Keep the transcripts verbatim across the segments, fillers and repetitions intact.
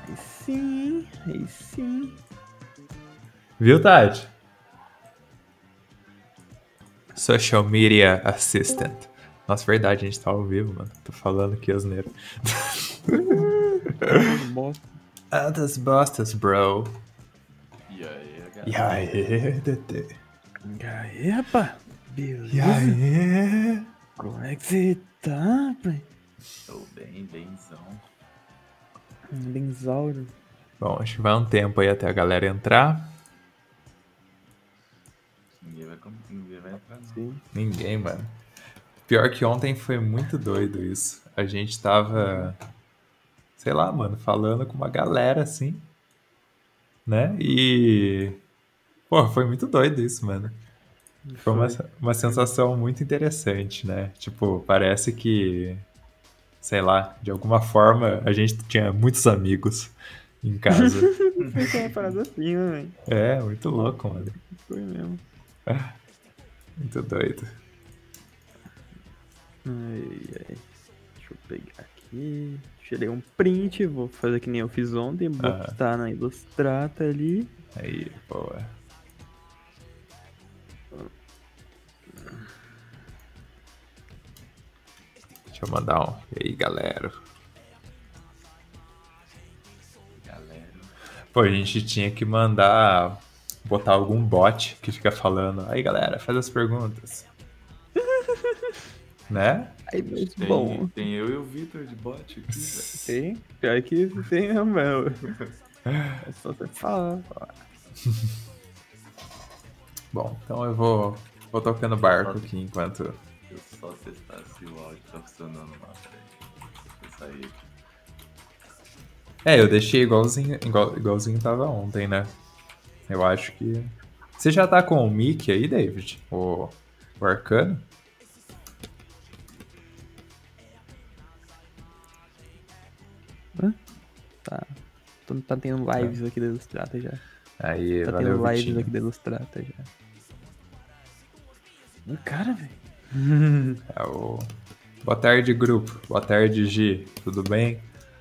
Aí sim, aí sim. Viu, Tati? Social Media Assistant. Nossa, verdade, a gente tá ao vivo, mano. Tô falando aqui, asneiro. Altas bosta. Altas bostas, bro. E aí, E galera? aí, Tete? E aí, rapaz? E Beleza? aí? Como é que você tá, pai? Tô bem, bemzão. Benzauro. Bom, acho que vai um tempo aí até a galera entrar. Ninguém vai, com- ninguém vai entrar, não. Sim. Ninguém, mano. Pior que ontem foi muito doido isso. A gente tava, sei lá, mano, falando com uma galera assim, né? E. Pô, foi muito doido isso, mano. Foi uma, uma sensação muito interessante, né? Tipo, parece que, sei lá, de alguma forma a gente tinha muitos amigos em casa. Foi uma parada assim, né, velho? É, muito louco, mano. Foi mesmo. Muito doido. Ai, ai. Deixa eu pegar aqui. Tirei um print, vou fazer que nem eu fiz ontem, botar na Ilustrata ali. Aí, boa. Deixa eu mandar um. E aí, galera? Galera. Pô, a gente tinha que mandar. Botar algum bot que fica falando. Aí, galera, faz as perguntas. Né? Aí, mas Tem, bom. tem eu e o Vitor de bot aqui, velho. Tem? Pior que tem mesmo, meu. É só você falar. Bom, então eu vou, vou tocando barco aqui enquanto. Eu só testar se o áudio tá funcionando lá, peraí. Deixa eu sair. É, eu deixei igualzinho, igual, igualzinho tava ontem, né? Eu acho que. Você já tá com o mic aí, David? O, o Arcano? Tá. Tô- Tá tendo lives aqui da Ilustrata já. Aí, Tá valeu, tendo lives Vitinho. aqui da Ilustrata já. Um cara, velho. É o... Boa tarde, grupo. Boa tarde, Gi. Tudo bem?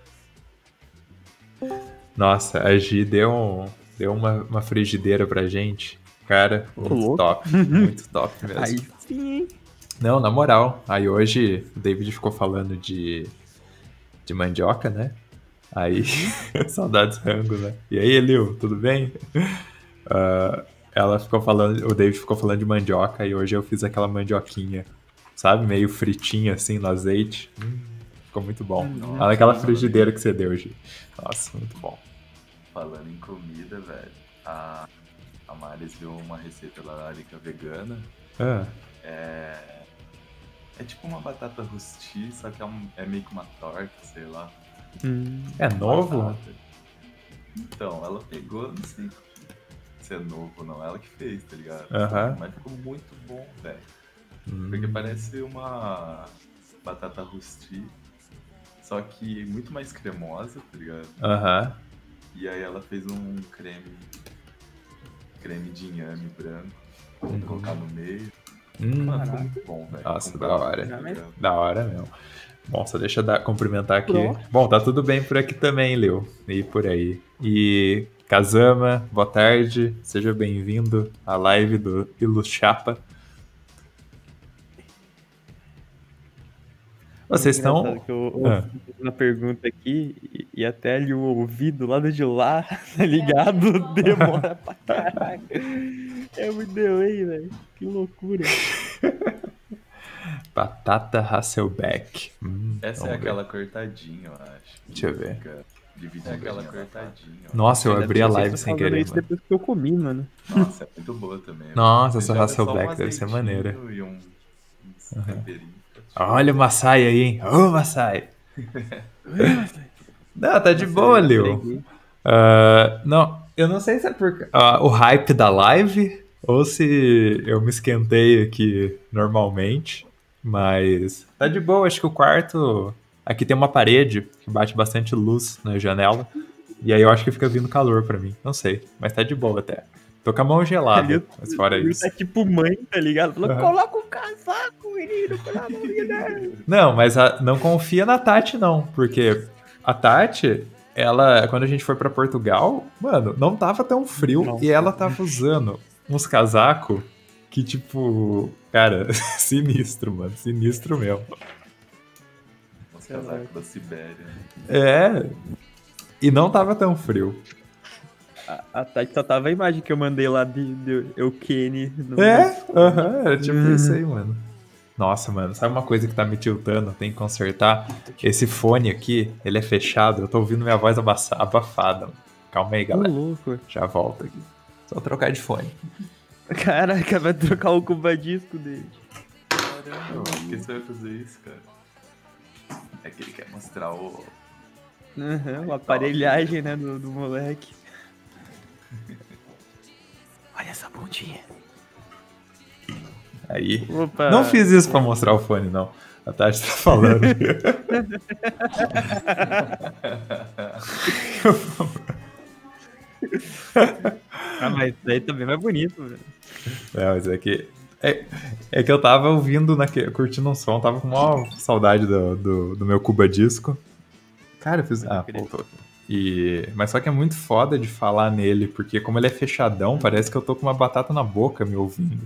Nossa, a Gi deu, um, deu uma, uma frigideira pra gente. Cara, muito louco. top. Muito top mesmo. Aí sim, hein? Não, na moral. Aí hoje o David ficou falando de, de mandioca, né? Aí, saudades rango, né? E aí, Eliu, tudo bem? Ah, ela ficou falando, o David ficou falando de mandioca e hoje eu fiz aquela mandioquinha, sabe? Meio fritinha assim no azeite. Hum, ficou muito bom. Hum, Olha aquela sim. frigideira que você deu, Gi. Nossa, muito bom. Falando em comida, velho, a, a Maris viu uma receita larica vegana. Ah, É. É tipo uma batata rosti, só que é, um, é meio que uma torta, sei lá. Hum. é novo? Batata. Então, ela pegou, não sei se é novo ou não, ela que fez, tá ligado? Aham. Mas ficou muito bom, velho. Hum. Porque parece uma batata rosti, só que muito mais cremosa, tá ligado? Aham. E aí ela fez um creme, creme de inhame branco, pra Uhum. colocar no meio. Hum. Mano, ficou muito bom, velho. Nossa, Com da banana, hora. tá ligado? Da hora mesmo. Bom, só deixa eu dar, cumprimentar aqui. Pronto. Bom, tá tudo bem por aqui também, Leo. E por aí. E Kazama, boa tarde. Seja bem-vindo à live do Iluchapa. Vocês É engraçado estão. que eu, eu Ah. fiz uma pergunta aqui e, e até ali o ouvido lá de lá, tá ligado? Demora pra caralho. É muito delay, velho. Que loucura. Batata Hasselbeck. Hum, Essa é vamos ver. aquela cortadinha, eu acho. Deixa eu ver. Fica dividida é aquela cortadinha. ó. Nossa, eu Ainda abri a bem que live vocês sem estão fazendo querer, isso mano. depois que eu comi, mano. Nossa, é muito boa também. Nossa, Você essa joga só um Hasselbeck deve ser azeitinho maneira. E um, uns temperinhos. Olha o Masai aí, hein? Ô, Masai. Não, tá de boa, Leo. Ah, não, eu não sei se é por ah, o hype da live ou se eu me esquentei aqui normalmente, mas tá de boa. Acho que o quarto. Aqui tem uma parede que bate bastante luz na janela, e aí eu acho que fica vindo calor pra mim. Não sei, mas tá de boa até. Tô com a mão gelada, mas fora Ele isso. tá tipo mãe, tá ligado? Falou, Aham. coloca o casaco, menino, pelo amor de Deus. Não, mas a- não confia na Tati, não, porque a Tati, ela, quando a gente foi pra Portugal, mano, não tava tão frio Não. e ela tava usando uns casacos que, tipo, cara, sinistro, mano, sinistro mesmo. Os casacos da Sibéria. Né? É, e não tava tão frio. A, a Tati só tava a imagem que eu mandei lá de, de Eukene. No... É, aham, era tipo isso aí, mano. Nossa, mano, sabe uma coisa que tá me tiltando? Tem que consertar. Esse fone aqui, ele é fechado, eu tô ouvindo minha voz abaça- abafada. Calma aí, Ô, galera. louco. Já volto aqui. Só trocar de fone. Caraca, vai trocar o cuba-disco dele. Caramba, por que você vai fazer isso, cara? É que ele quer mostrar o. Uhum, a aparelhagem, né, do, do moleque. Olha essa bundinha. Aí. Opa. Não fiz isso pra mostrar o fone, não. A Tati tá falando. Ah, mas isso daí também vai bonito, velho. É, mas é que. É, é que eu tava ouvindo, naque, curtindo um som, tava com maior saudade do, do, do meu Cuba Disco. Cara, eu fiz. Ah, voltou. E, mas só que é muito foda de falar nele, porque como ele é fechadão, parece que eu tô com uma batata na boca me ouvindo.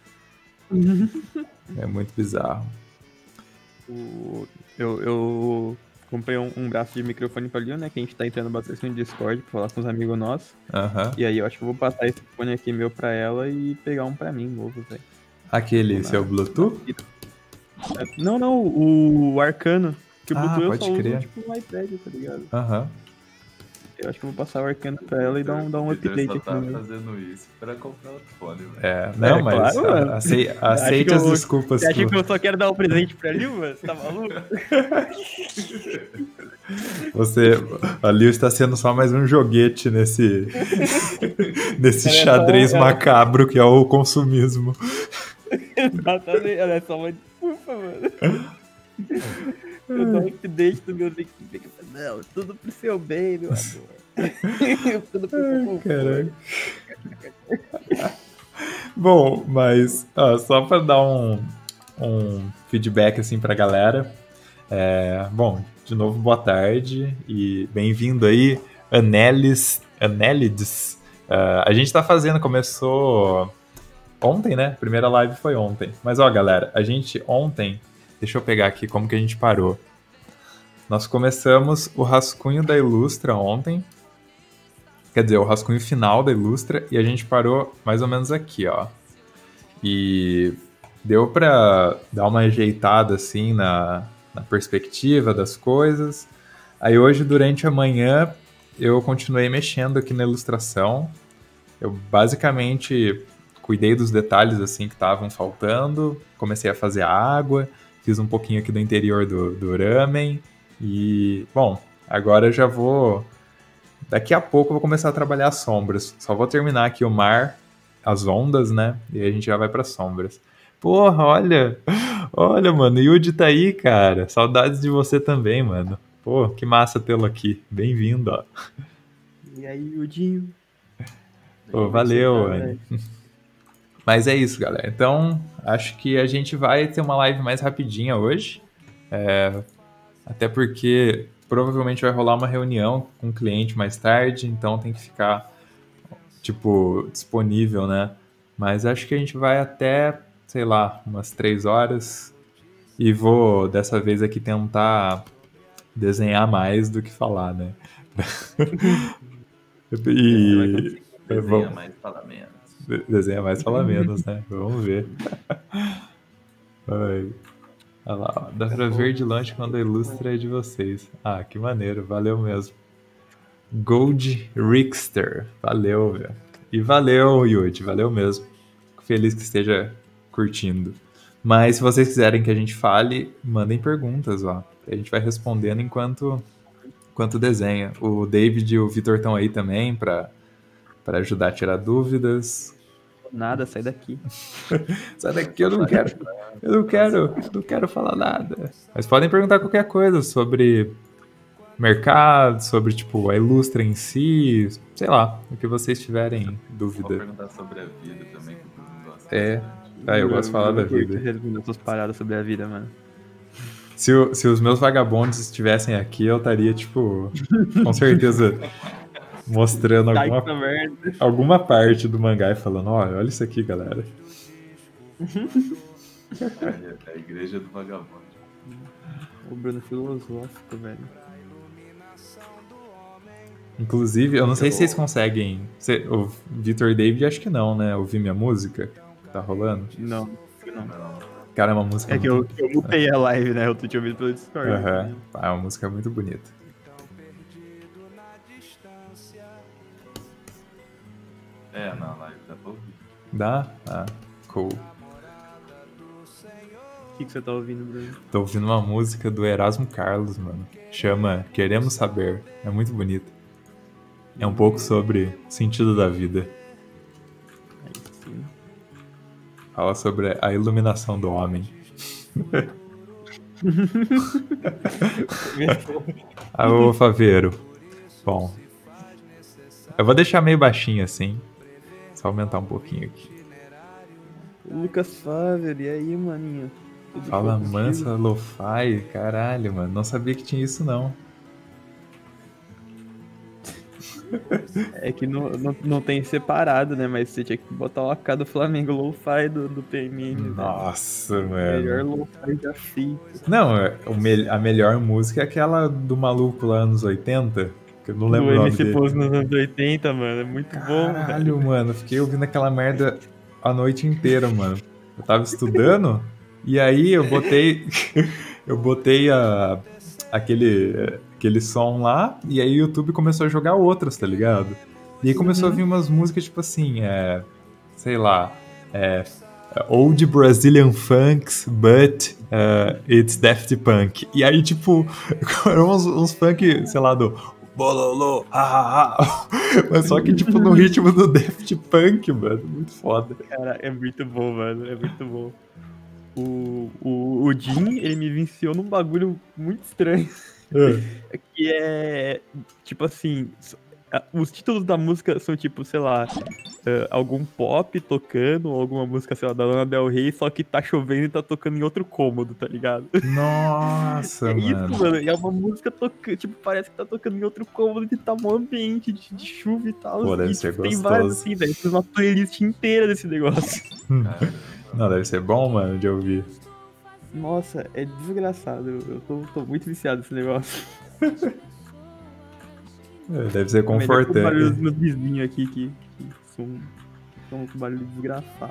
É muito bizarro. O, eu, eu comprei um, um braço de microfone pra Lil, né? Que a gente tá entrando bastante no Discord pra falar com os amigos nossos. Aham. E aí eu acho que eu vou passar esse fone aqui meu pra ela e pegar um pra mim novo, velho. Aquele seu Bluetooth? Não, não, o Arcano. Que o Ah, Bluetooth eu pode só uso crer. tipo no iPad, tá ligado? Aham. Eu acho que eu vou passar o Arcano pra ela e dar um, dar um O Peter update só aqui tá no meu. fazendo isso pra comprar outro fone, velho. É, não, É, mas claro, mano. acei- Acho aceite que as eu- desculpas. Você acha que que eu só quero dar um presente pra Lil, mano? Você tá maluco? Você, a Lil está sendo só mais um joguete nesse, nesse Ela é só- xadrez ela- macabro que é o consumismo. Exatamente, ela é só uma desculpa, mano. Eu dou um update do meu link. Não, tudo pro seu bem, meu amor. Tudo pro seu conforto. Caralho. Bom, mas ó, só para dar um, um feedback assim pra galera. É, bom, de novo, boa tarde e bem-vindo aí, Anelis, Anelides. Uh, a gente tá fazendo, começou ontem, né? Primeira live foi ontem. Mas ó, galera, a gente ontem, deixa eu pegar aqui como que a gente parou. Nós começamos o rascunho da Ilustra ontem. Quer dizer, o rascunho final da Ilustra, e a gente parou mais ou menos aqui, ó. E deu pra dar uma ajeitada, assim, na, na perspectiva das coisas. Aí hoje, durante a manhã, eu continuei mexendo aqui na ilustração. Eu basicamente cuidei dos detalhes, assim, que estavam faltando. Comecei a fazer a água, fiz um pouquinho aqui do interior do, do ramen. E, bom, agora eu já vou... Daqui a pouco eu vou começar a trabalhar as sombras. Só vou terminar aqui o mar, as ondas, né? E aí a gente já vai para sombras. Porra, olha! Olha, mano, Yudi tá aí, cara. Saudades de você também, mano. Pô, que massa tê-lo aqui. Bem-vindo, ó. E aí, Yudinho? Pô, valeu, Tá, mano. velho. Mas é isso, galera. Então, acho que a gente vai ter uma live mais rapidinha hoje. É... Até porque... Provavelmente vai rolar uma reunião com o cliente mais tarde, então tem que ficar, tipo, disponível, né? Mas acho que a gente vai até, sei lá, umas três horas. E vou, dessa vez aqui, tentar desenhar mais do que falar, né? E... Desenha vamos- mais, fala menos. de- Desenha mais, fala menos, né? Vamos ver. Ai. Olha lá, ó. Dá pra ver de longe quando a ilustra é de vocês. Ah, que maneiro, valeu mesmo. Gold Rickster, valeu, velho. E valeu, Yudi, valeu mesmo. Fico feliz que esteja curtindo. Mas se vocês quiserem que a gente fale, mandem perguntas, ó. A gente vai respondendo enquanto, enquanto desenha. O David e o Vitor estão aí também pra, pra ajudar a tirar dúvidas. Nada, sai daqui. Sai daqui, eu não quero. Eu não quero, não quero falar nada. Mas podem perguntar qualquer coisa sobre mercado, sobre tipo a Ilustra em si, sei lá, o que vocês tiverem Vou dúvida. perguntar sobre a vida também, que o Bruno gosta. É, ah, eu gosto de falar da curto vida. responder essas paradas sobre a vida, mano. Se, o- se os meus vagabondos estivessem aqui, eu estaria, tipo, com certeza mostrando Tá alguma, essa merda. alguma parte do mangá e falando, olha, olha isso aqui, galera. É, é a igreja do vagabundo. O Bruno filosófico, velho. Inclusive, eu não sei se vocês conseguem... cê- o Vitor e David, acho que não, né? Ouvir minha música que tá rolando. Não, não. Não. Cara, é uma música É que eu, muito... eu mutei a live, né? Eu tô te ouvindo pelo Discord. Aham. Ah, é uma música muito bonita. É, na live dá pra ouvir. Dá? Ah, cool. O que, que você tá ouvindo, Bruno? Tô ouvindo uma música do Erasmo Carlos, mano. Chama Queremos Saber. É muito bonita. É um pouco sobre o sentido da vida. Aí sim. Fala sobre a iluminação do homem. Ah, ô Faveiro. Bom. Eu vou deixar meio baixinho assim. Só aumentar um pouquinho aqui. Lucas Fável, e aí, maninho? Tudo Fala bom contigo? mansa lo-fi. Caralho, mano. Não sabia que tinha isso, não. É que não, não, não tem separado, né? Mas você tinha que botar o A K do Flamengo Lo-Fi do, do P M M. Nossa, velho. Melhor mano. Lo-Fi já feito. Não, é- o me- a melhor música é aquela do maluco lá anos oitenta. Que eu não lembro Do o nome M C dele. Pose nos anos oitenta, mano. É muito bom, velho. Caralho, mano, fiquei ouvindo aquela merda a noite inteira, mano. Eu tava estudando e aí eu botei eu botei a, aquele, aquele som lá e aí o YouTube começou a jogar outras, tá ligado? E aí começou Uhum. a vir umas músicas tipo assim, é, sei lá, é, Old Brazilian Funks, but uh, it's Daft Punk. E aí, tipo, eram uns, uns funk, sei lá, do bololô, ha, ha, ha. Mas só que, tipo, no ritmo do Daft Punk, mano. Muito foda. Cara, é muito bom, mano. É muito bom. O, o, o Jim, ele me viciou num bagulho muito estranho. Que é, tipo assim, s- a- os títulos da música são tipo, sei lá, eh, algum pop tocando, ou alguma música, sei lá, da Lana Del Rey, só que tá chovendo e tá tocando em outro cômodo, tá ligado? Nossa, É isso, mano. mano. E é uma música tocando, tipo, parece que tá tocando em outro cômodo que tá um ambiente de, de chuva e tal. Pô, deve e, ser tipo, tem várias gostoso. assim, velho. Fiz uma playlist inteira desse negócio. Cara, Não, deve ser bom, mano, de ouvir. Nossa, é desgraçado. Eu eu tô, tô muito viciado nesse negócio. É, deve ser Melhor que o barulho dos confortante. meus vizinhos aqui que, que são, são um barulho desgraçado.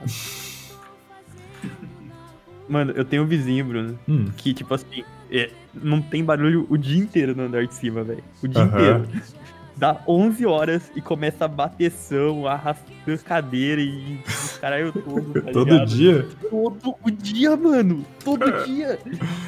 Mano, eu tenho um vizinho, Bruno, Hum, que tipo assim, é, não tem barulho o dia inteiro no andar de cima, velho. O dia Aham. inteiro. Dá onze horas e começa a bateção, arrastando cadeira e os caralho todo, tá todo ligado? dia? Todo o dia, mano. Todo dia.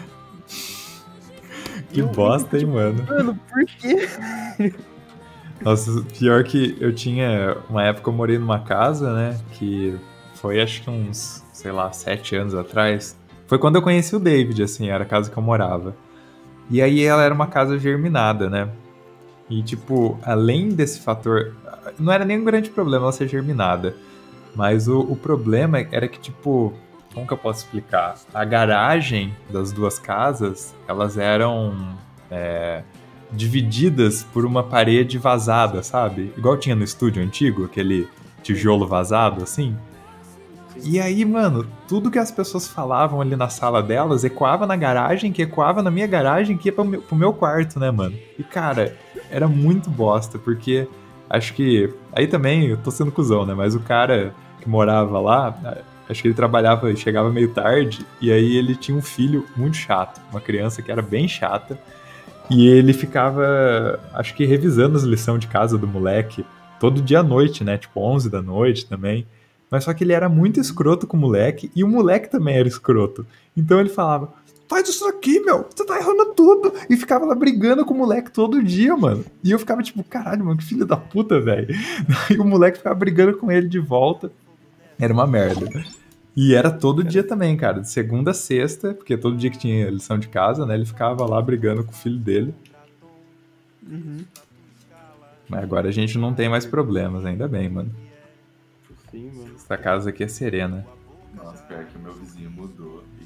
Que Eu- bosta, hein, mano. Mano, por quê? Nossa, pior que eu tinha. Uma época eu morei numa casa, né? Que foi acho que uns, sei lá, sete anos atrás. Foi quando eu conheci o David, assim, era a casa que eu morava. E aí ela era uma casa germinada, né? E, tipo, além desse fator. Não era nenhum grande problema ela ser germinada. Mas o, o problema era que, tipo. Como que eu posso explicar? A garagem das duas casas, elas eram. é, divididas por uma parede vazada, sabe? Igual tinha no estúdio antigo, aquele tijolo vazado, assim. E aí, mano, tudo que as pessoas falavam ali na sala delas ecoava na garagem, que ecoava na minha garagem, que ia pro meu, pro meu quarto, né, mano? E, cara, era muito bosta, porque acho que... Aí também, eu tô sendo cuzão, né? Mas o cara que morava lá, acho que ele trabalhava e chegava meio tarde, e aí ele tinha um filho muito chato, uma criança que era bem chata, e ele ficava, acho que revisando as lições de casa do moleque todo dia à noite, né? Tipo, onze da noite também. Mas só que ele era muito escroto com o moleque e o moleque também era escroto. Então ele falava, faz isso aqui, meu, você tá errando tudo. E ficava lá brigando com o moleque todo dia, mano. E eu ficava tipo, caralho, mano, que filho da puta, velho. E o moleque ficava brigando com ele de volta. Era uma merda. E era todo dia também, cara, de segunda a sexta, porque todo dia que tinha lição de casa, né, ele ficava lá brigando com o filho dele. Uhum. Mas agora a gente não tem mais problemas, ainda bem, mano. Sim, mano. Essa casa aqui é serena. nossa, pior que o meu vizinho mudou. E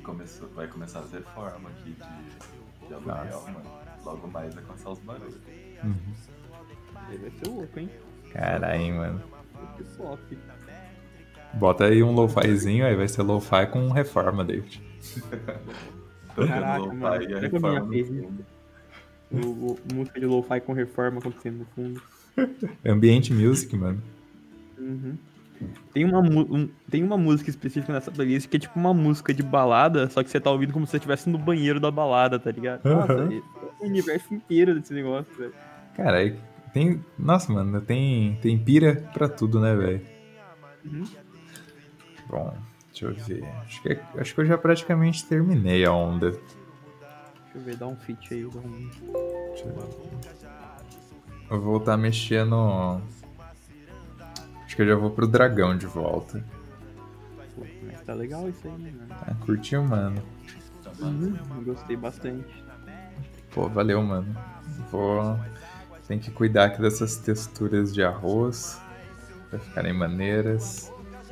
começou, vai começar as reformas aqui de, de aluguel, Nossa. mano. Logo mais vai começar os barulhos. Uhum. Ele vai ser louco, hein? Caralho, mano. Vai ser top. Bota aí um lo-fizinho, aí vai ser lo-fi com reforma, David. Tocando Caraca, lo-fi mano, e a será que a minha reforma no fez fundo. O, o, música de lo-fi com reforma acontecendo no fundo. Ambient music, mano. Uhum. Tem uma, mu- um- tem uma música específica nessa playlist que é tipo uma música de balada, só que você tá ouvindo como se você estivesse no banheiro da balada, tá ligado? Nossa, Uhum. esse é o universo inteiro desse negócio, velho. Cara, aí tem. Nossa, mano, tem, tem pira pra tudo, né, velho? Uhum. Bom, deixa eu ver. Acho que, acho que eu já praticamente terminei a onda. Deixa eu ver, dá um feat aí. Dá um... Deixa eu ver. Eu vou voltar a mexer no. Acho que eu já vou pro dragão de volta. Pô, mas tá legal isso aí, né, mano? Ah, curtiu, mano? Uhum. Gostei bastante. Pô, valeu, mano. Vou. Tem que cuidar aqui dessas texturas de arroz pra ficarem maneiras.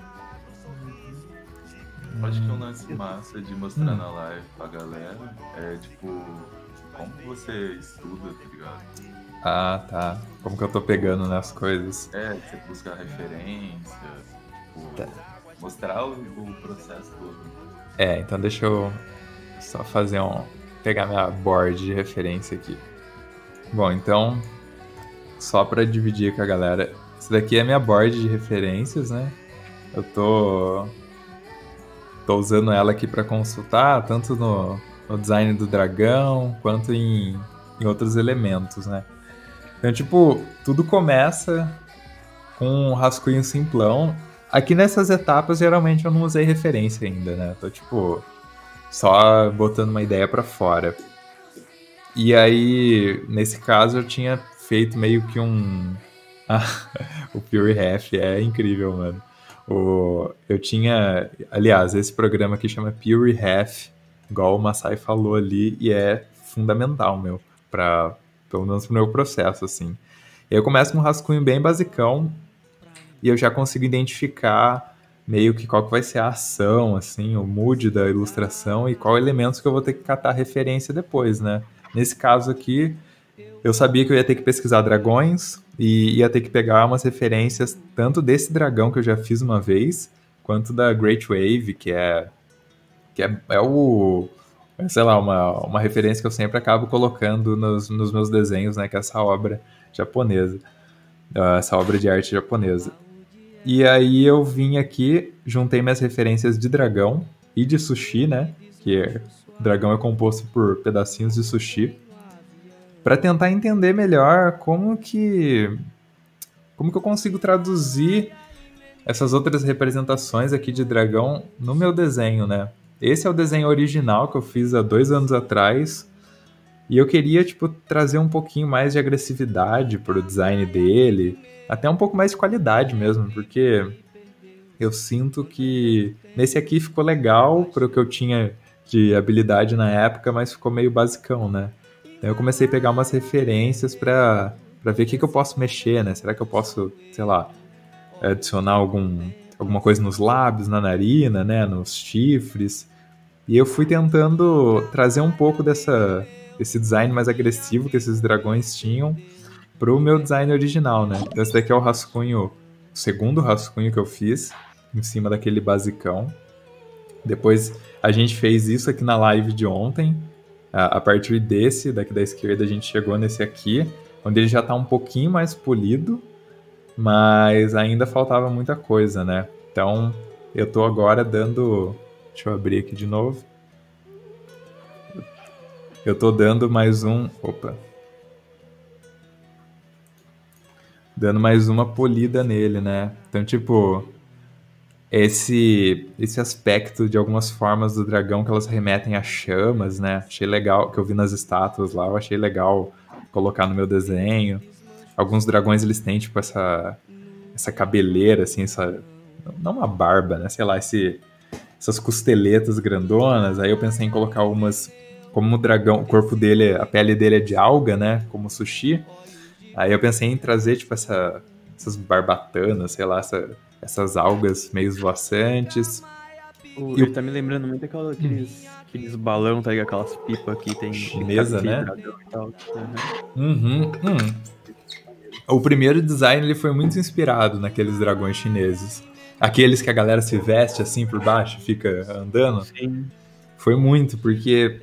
Acho que um lance massa de mostrar na live pra galera é tipo como você estuda, tá ligado? Ah, tá. Como que eu tô pegando nas coisas? É, você busca referência, tipo, Tá. mostrar o, o processo todo. É, então deixa eu só fazer um. Pegar minha board de referência aqui. Bom, então, só pra dividir com a galera, isso daqui é minha board de referências, né? Eu tô. Tô usando ela aqui pra consultar, tanto no, no design do dragão, quanto em, em outros elementos, né? Então, tipo, tudo começa com um rascunho simplão. Aqui nessas etapas, geralmente eu não usei referência ainda, né? Tô, tipo, só botando uma ideia pra fora. E aí, nesse caso, eu tinha feito meio que um... o Pure Ref é incrível, mano. O... Eu tinha... Aliás, esse programa aqui chama Pure Ref, igual o Masai falou ali, e é fundamental, meu, pra... pelo menos pro meu processo, assim. E aí eu começo com um rascunho bem basicão, e eu já consigo identificar meio que qual que vai ser a ação, assim, o mood da ilustração e qual elementos que eu vou ter que catar referência depois, né? Nesse caso aqui, eu sabia que eu ia ter que pesquisar dragões e ia ter que pegar umas referências tanto desse dragão que eu já fiz uma vez, quanto da Great Wave, que é, que é, é o... sei lá, uma, uma referência que eu sempre acabo colocando nos, nos meus desenhos, né? Que é essa obra japonesa, essa obra de arte japonesa. E aí eu vim aqui, juntei minhas referências de dragão e de sushi, né? Que é, o dragão é composto por pedacinhos de sushi, para tentar entender melhor como que como que eu consigo traduzir essas outras representações aqui de dragão no meu desenho, né? Esse é o desenho original que eu fiz há dois anos atrás. E eu queria, tipo, trazer um pouquinho mais de agressividade pro design dele. Até um pouco mais de qualidade mesmo, porque eu sinto que nesse aqui ficou legal pro que eu tinha de habilidade na época, mas ficou meio basicão, né? Então eu comecei a pegar umas referências pra, pra ver o que, que eu posso mexer, né? Será que eu posso, sei lá, adicionar algum, alguma coisa nos lábios, na narina, né? Nos chifres. E eu fui tentando trazer um pouco dessa, desse design mais agressivo que esses dragões tinham pro meu design original, né? Então esse daqui é o rascunho, o segundo rascunho que eu fiz, em cima daquele basicão. Depois a gente fez isso aqui na live de ontem. A partir desse, daqui da esquerda, a gente chegou nesse aqui, onde ele já tá um pouquinho mais polido, mas ainda faltava muita coisa, né? Então eu tô agora dando... Deixa eu abrir aqui de novo. Eu tô dando mais um... Opa! Dando mais uma polida nele, né? Então, tipo... Esse, esse aspecto de algumas formas do dragão que elas remetem a chamas, né? Achei legal, que eu vi nas estátuas lá, eu achei legal colocar no meu desenho. Alguns dragões, eles têm, tipo, essa, essa cabeleira, assim, essa... Não uma barba, né? Sei lá, esse... essas costeletas grandonas, aí eu pensei em colocar umas, como o dragão, o corpo dele, a pele dele é de alga, né, como sushi, aí eu pensei em trazer, tipo, essa, essas barbatanas, sei lá, essa, essas algas meio esvoaçantes, O- E Ele o- tá me lembrando muito daquela- aqueles, aqueles balão, tá ligado? Aquelas pipas que tem. Chinesa, que tá né? cheio de dragão e tal. Uhum. Uhum, hum. O primeiro design ele foi muito inspirado naqueles dragões chineses. Aqueles que a galera se veste assim por baixo, fica andando. Sim. Foi muito, porque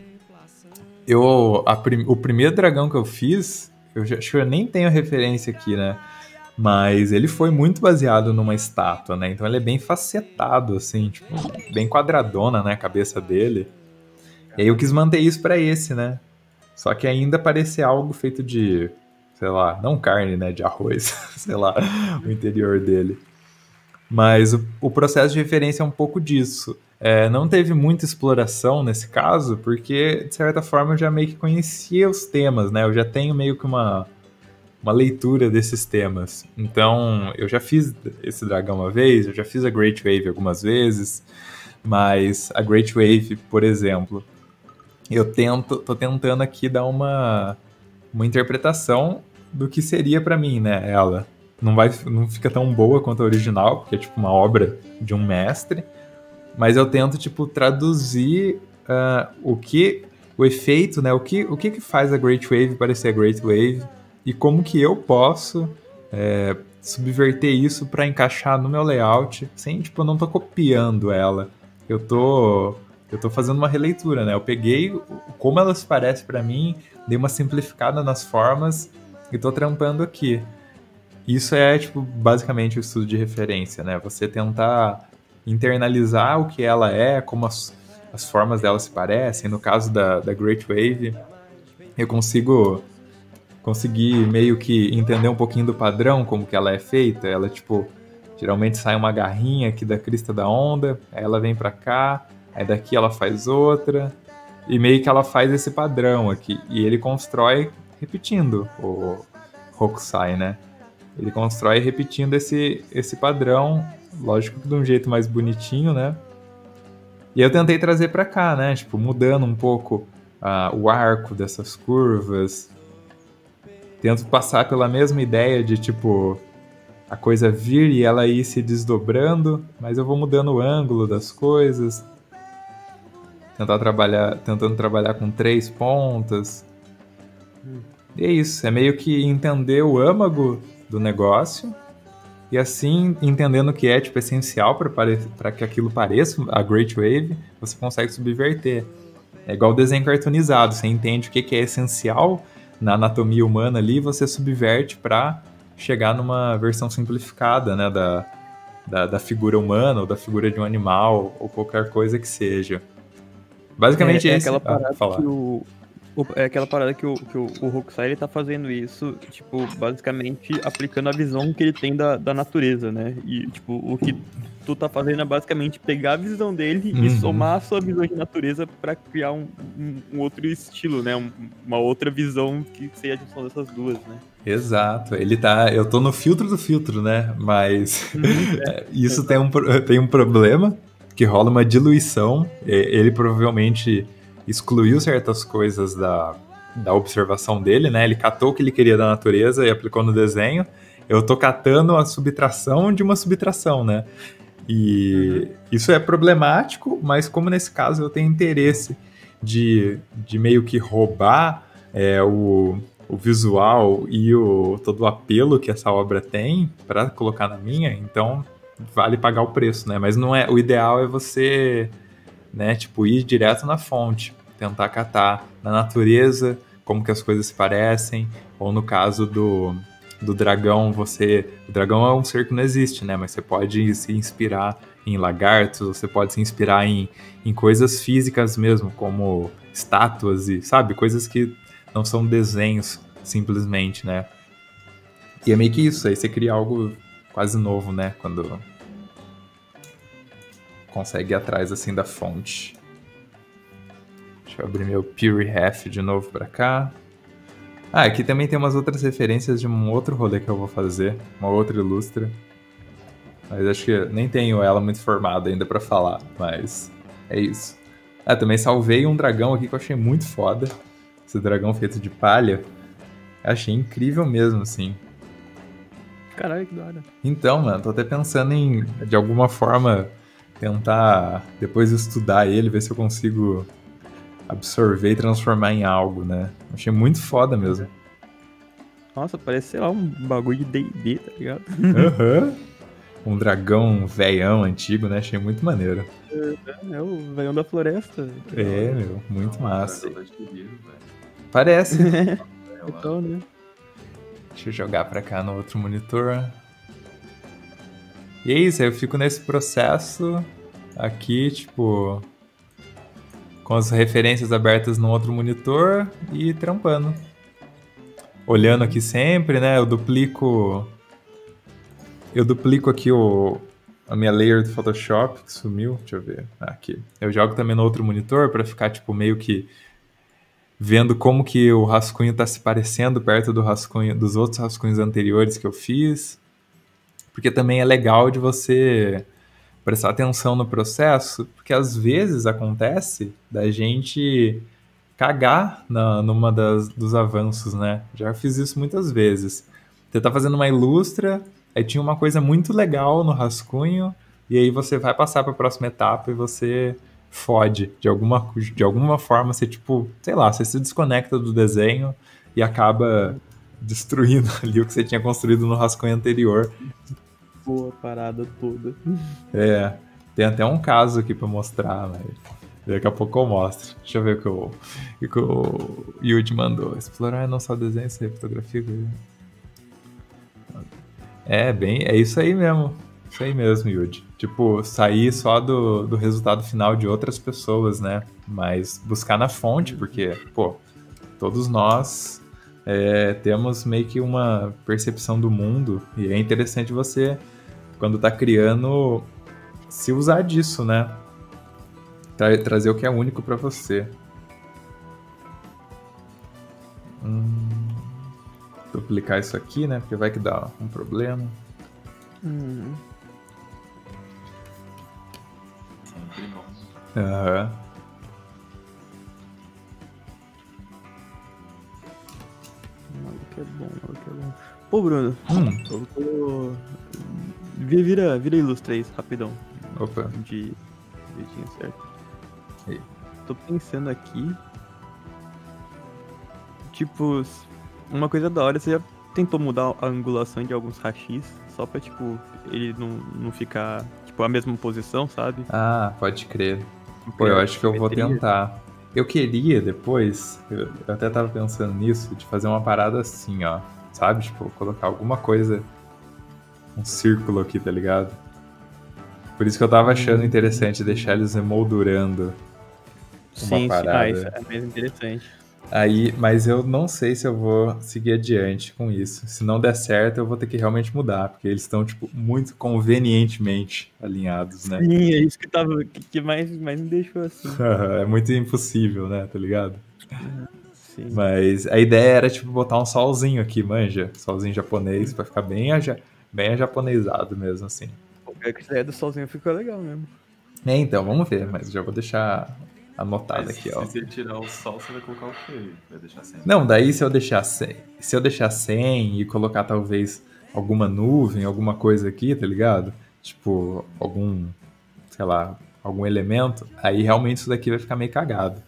eu, a prim- o primeiro dragão que eu fiz, eu já, acho que eu nem tenho referência aqui, né? Mas ele foi muito baseado numa estátua, né? Então ele é bem facetado, assim, tipo, bem quadradona, né? A cabeça dele. E aí eu quis manter isso pra esse, né? Só que ainda parecia algo feito de, sei lá, não carne, né? De arroz, sei lá, o interior dele. Mas o, o processo de referência é um pouco disso. É, não teve muita exploração nesse caso, porque, de certa forma, eu já meio que conhecia os temas, né? Eu já tenho meio que uma, uma leitura desses temas. Então, eu já fiz esse dragão uma vez, eu já fiz a Great Wave algumas vezes, mas a Great Wave, por exemplo, eu tento, tô tentando aqui dar uma, uma interpretação do que seria pra mim, né, ela. Não, vai, não fica tão boa quanto a original, porque é tipo uma obra de um mestre, mas eu tento, tipo, traduzir uh, o que, o efeito, né, o que, o que que faz a Great Wave parecer a Great Wave, e como que eu posso é, subverter isso para encaixar no meu layout, sem, tipo, eu não tô copiando ela, eu tô, eu tô fazendo uma releitura, né, eu peguei como ela se parece para mim, dei uma simplificada nas formas, e tô trampando aqui. Isso é, tipo, basicamente o estudo de referência, né? Você tentar internalizar o que ela é, como as, as formas dela se parecem. No caso da, da Great Wave, eu consigo conseguir meio que entender um pouquinho do padrão, como que ela é feita. Ela, tipo, geralmente sai uma garrinha aqui da crista da onda, aí ela vem pra cá, aí daqui ela faz outra, e meio que ela faz esse padrão aqui. E ele constrói repetindo o Hokusai, né? Ele constrói repetindo esse, esse padrão, lógico que de um jeito mais bonitinho, né? E eu tentei trazer pra cá, né? Tipo, mudando um pouco uh, o arco dessas curvas. Tento passar pela mesma ideia de, tipo, a coisa vir e ela ir se desdobrando, mas eu vou mudando o ângulo das coisas. Tentar trabalhar, tentando trabalhar com três pontas. E é isso, é meio que entender o âmago do negócio, e assim, entendendo o que é tipo, essencial para que aquilo pareça a Great Wave, você consegue subverter. É igual desenho cartoonizado, você entende o que, que é essencial na anatomia humana ali, você subverte para chegar numa versão simplificada, né, da, da, da figura humana, ou da figura de um animal, ou qualquer coisa que seja. Basicamente é, é esse... aquela parada ah, falar. que o... O- É aquela parada que o, que o, o Hokusai ele tá fazendo isso, tipo, basicamente aplicando a visão que ele tem da, da natureza, né? E, tipo, o que tu tá fazendo é basicamente pegar a visão dele Uhum. e somar a sua visão de natureza pra criar um, um, um outro estilo, né? Um- uma outra visão que seja a junção dessas duas, né? Exato, ele tá. Eu tô no filtro do filtro, né? Mas é, isso tem um, pro- tem um problema, que rola uma diluição. e- Ele provavelmente excluiu certas coisas da, da observação dele, né? Ele catou o que ele queria da natureza e aplicou no desenho. Eu tô catando a subtração de uma subtração, né? E isso é problemático, mas como nesse caso eu tenho interesse de, de meio que roubar é, o, o visual e o, todo o apelo que essa obra tem para colocar na minha, então vale pagar o preço, né? Mas não é, o ideal é você, né, tipo, ir direto na fonte, tentar catar na natureza como que as coisas se parecem, ou no caso do, do dragão, você... O dragão é um ser que não existe, né? Mas você pode se inspirar em lagartos, você pode se inspirar em, em coisas físicas mesmo, como estátuas e, sabe? Coisas que não são desenhos, simplesmente, né? E é meio que isso, aí você cria algo quase novo, né? Quando consegue ir atrás, assim, da fonte. Deixa eu abrir meu Pure Half de novo pra cá. Ah, aqui também tem umas outras referências de um outro rolê que eu vou fazer, uma outra ilustra. Mas acho que nem tenho ela muito formada ainda pra falar, mas é isso. Ah, também salvei um dragão aqui que eu achei muito foda. Esse dragão feito de palha. Achei incrível mesmo, assim. Caralho, que da hora. Então, mano, tô até pensando em, de alguma forma, tentar depois estudar ele, ver se eu consigo absorver e transformar em algo, né? Achei muito foda mesmo. Nossa, parece, sei lá, um bagulho de D e D, tá ligado? Aham. Um dragão velhão antigo, né? Achei muito maneiro. É o velhão da floresta. É, meu, muito massa. Dragão da Shiryu, velho. Parece. Então, né? Deixa eu jogar pra cá no outro monitor. E é isso, aí eu fico nesse processo aqui, tipo, com as referências abertas no outro monitor e trampando. Olhando aqui sempre, né? Eu duplico. Eu duplico aqui o, a minha layer do Photoshop, que sumiu. Deixa eu ver. Ah, aqui. Eu jogo também no outro monitor pra ficar, tipo, meio que vendo como que o rascunho tá se parecendo perto do rascunho, dos outros rascunhos anteriores que eu fiz. Porque também é legal de você prestar atenção no processo, porque às vezes acontece da gente cagar na, numa das, dos avanços, né? Já fiz isso muitas vezes. Você tá fazendo uma ilustra, aí tinha uma coisa muito legal no rascunho, e aí você vai passar para a próxima etapa e você fode. De alguma, de alguma forma, você, tipo, sei lá, você se desconecta do desenho e acaba destruindo ali o que você tinha construído no rascunho anterior. Boa parada toda. É, tem até um caso aqui para mostrar, mas daqui a pouco eu mostro. Deixa eu ver o que o, o, que o Yuji mandou. Explorar não só desenho, isso aí, fotografia. É, bem, é isso aí mesmo. Isso aí mesmo, Yuji. Tipo, sair só do, do resultado final de outras pessoas, né? Mas buscar na fonte, porque, pô, todos nós é, temos meio que uma percepção do mundo e é interessante você, quando tá criando, se usar disso, né? Tra- trazer o que é único pra você. Hum, duplicar isso aqui, né? Porque vai que dá um problema. Hum. Sempre bom. Aham. Maluco é bom, maluco é bom. Pô, Bruno, Hum, eu tô... Vira, vira, vira ilustra aí, rapidão. opa. De jeitinho certo. Aí. Tô pensando aqui. Tipo, uma coisa da hora, você já tentou mudar a angulação de alguns hashis só pra, tipo, ele não, não ficar, tipo, a mesma posição, sabe? Ah, pode crer. Pô, eu acho que eu vou Simetria. tentar. Eu queria depois, eu eu até tava pensando nisso, de fazer uma parada assim, ó. Sabe? Tipo, colocar alguma coisa, um círculo aqui, tá ligado? Por isso que eu tava achando Hum. interessante deixar eles emoldurando. Sim, sim. parada. Ah, isso é mais interessante. Aí, mas eu não sei se eu vou seguir adiante com isso. Se não der certo, eu vou ter que realmente mudar, porque eles estão, tipo, muito convenientemente alinhados, né? Sim, é isso que tava, que, que mais, mais me deixou assim. É muito impossível, né? Tá ligado? Sim. Mas a ideia era, tipo, botar um solzinho aqui, manja? Solzinho japonês, pra ficar bem, aja- bem japonesado mesmo, assim. Pô, pior que essa ideia do solzinho ficou legal mesmo. É, então, vamos ver, mas já vou deixar anotado Mas aqui, se ó. você tirar o sol, você vai colocar o quê? Vai deixar sem? Não, daí se eu deixar cem, se eu deixar cem e colocar talvez alguma nuvem, alguma coisa aqui, tá ligado? Tipo, algum, sei lá, algum elemento, aí realmente isso daqui vai ficar meio cagado.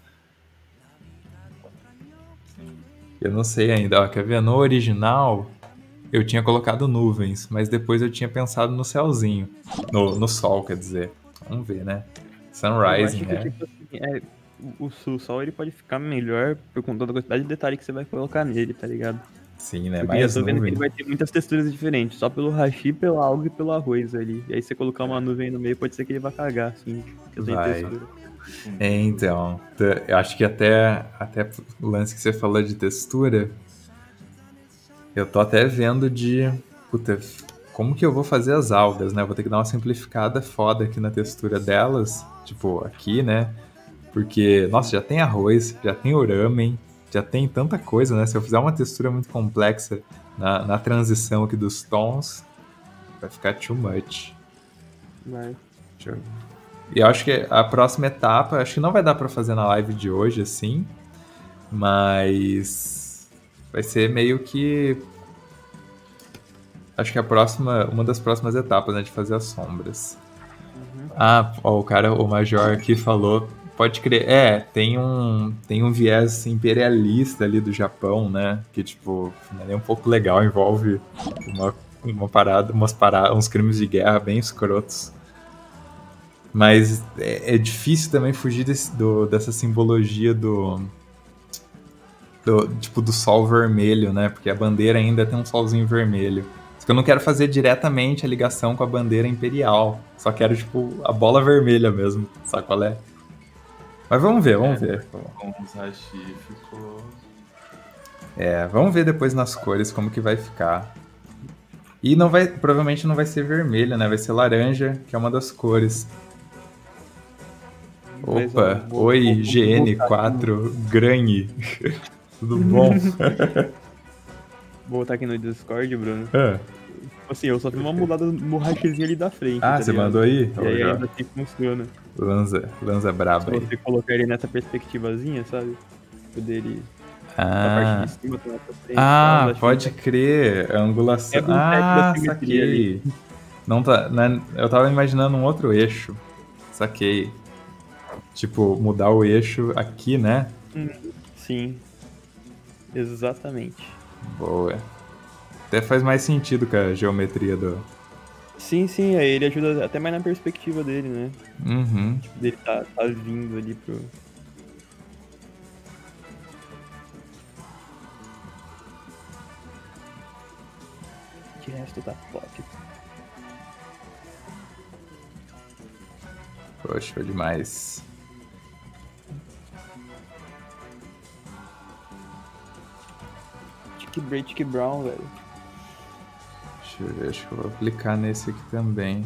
Sim. Eu não sei ainda, ó, quer ver? No original eu tinha colocado nuvens, mas depois eu tinha pensado no céuzinho, no, no sol, quer dizer. Vamos ver, né? Eu acho Sunrising, que, né? tipo assim, é, o, o sol ele pode ficar melhor por conta da quantidade de detalhe que você vai colocar nele, tá ligado? Sim, né? Porque eu Mais tô vendo que nuvem. ele vai ter muitas texturas diferentes, só pelo hashi, pelo algo e pelo arroz ali. E aí você colocar uma nuvem no meio, pode ser que ele vá cagar, assim, questão de Vai. textura. É, então, t- eu acho que até, até o lance que você falou de textura, eu tô até vendo de, puta, como que eu vou fazer as algas, né? Eu vou ter que dar uma simplificada foda aqui na textura delas, tipo, aqui, né? Porque, nossa, já tem arroz, já tem o ramen, já tem tanta coisa, né? Se eu fizer uma textura muito complexa na, na transição aqui dos tons, vai ficar too much. Vai. Deixa eu... E eu acho que a próxima etapa, acho que não vai dar pra fazer na live de hoje, assim, mas vai ser meio que, acho que a próxima, uma das próximas etapas, né, de fazer as sombras. Uhum. Ah, ó, o cara, o Major aqui falou, pode crer, é, tem um, tem um viés imperialista ali do Japão, né, que, tipo, é um pouco legal, envolve uma, uma parada, umas paradas, uns crimes de guerra bem escrotos. Mas é, é difícil também fugir desse, do, dessa simbologia do, do, tipo, do sol vermelho, né, porque a bandeira ainda tem um solzinho vermelho. Só que eu não quero fazer diretamente a ligação com a bandeira imperial. Só quero, tipo, a bola vermelha mesmo. Sabe qual é? Mas vamos ver, vamos É, ver. Com os hashi ficou. É, vamos ver depois nas cores como que vai ficar. E não vai, provavelmente não vai ser vermelha, né? Vai ser laranja, que é uma das cores. Mas, Opa, ó, vou- oi, vou- vou G N botar aqui quatro, Granhe. Tudo bom? no- Vou botar aqui no Discord, Bruno. Ah, Assim, eu só fiz uma mudada no hashizinho ali da frente. Ah, tá você ligado? mandou aí? E aí Ó, ainda assim funciona. Lanza, Lanza Se braba aí. você colocar ele nessa perspectivazinha, sabe? Poder ele. A Ah, parte de cima tá nessa frente. ah tal, pode acho que crer. A angulação. É bem perto da Ah, simetria saquei. Não tá, né, eu tava imaginando um outro eixo. Saquei. Tipo, mudar o eixo aqui, né? Sim. Exatamente. Boa. Até faz mais sentido com a geometria do. Sim, sim, aí ele ajuda até mais na perspectiva dele, né? Uhum. Dele tá, tá vindo ali pro. De resto tá top. Poxa, foi demais. Tiki Bray, Tiki Brown, velho. Deixa eu ver, acho que eu vou aplicar nesse aqui também.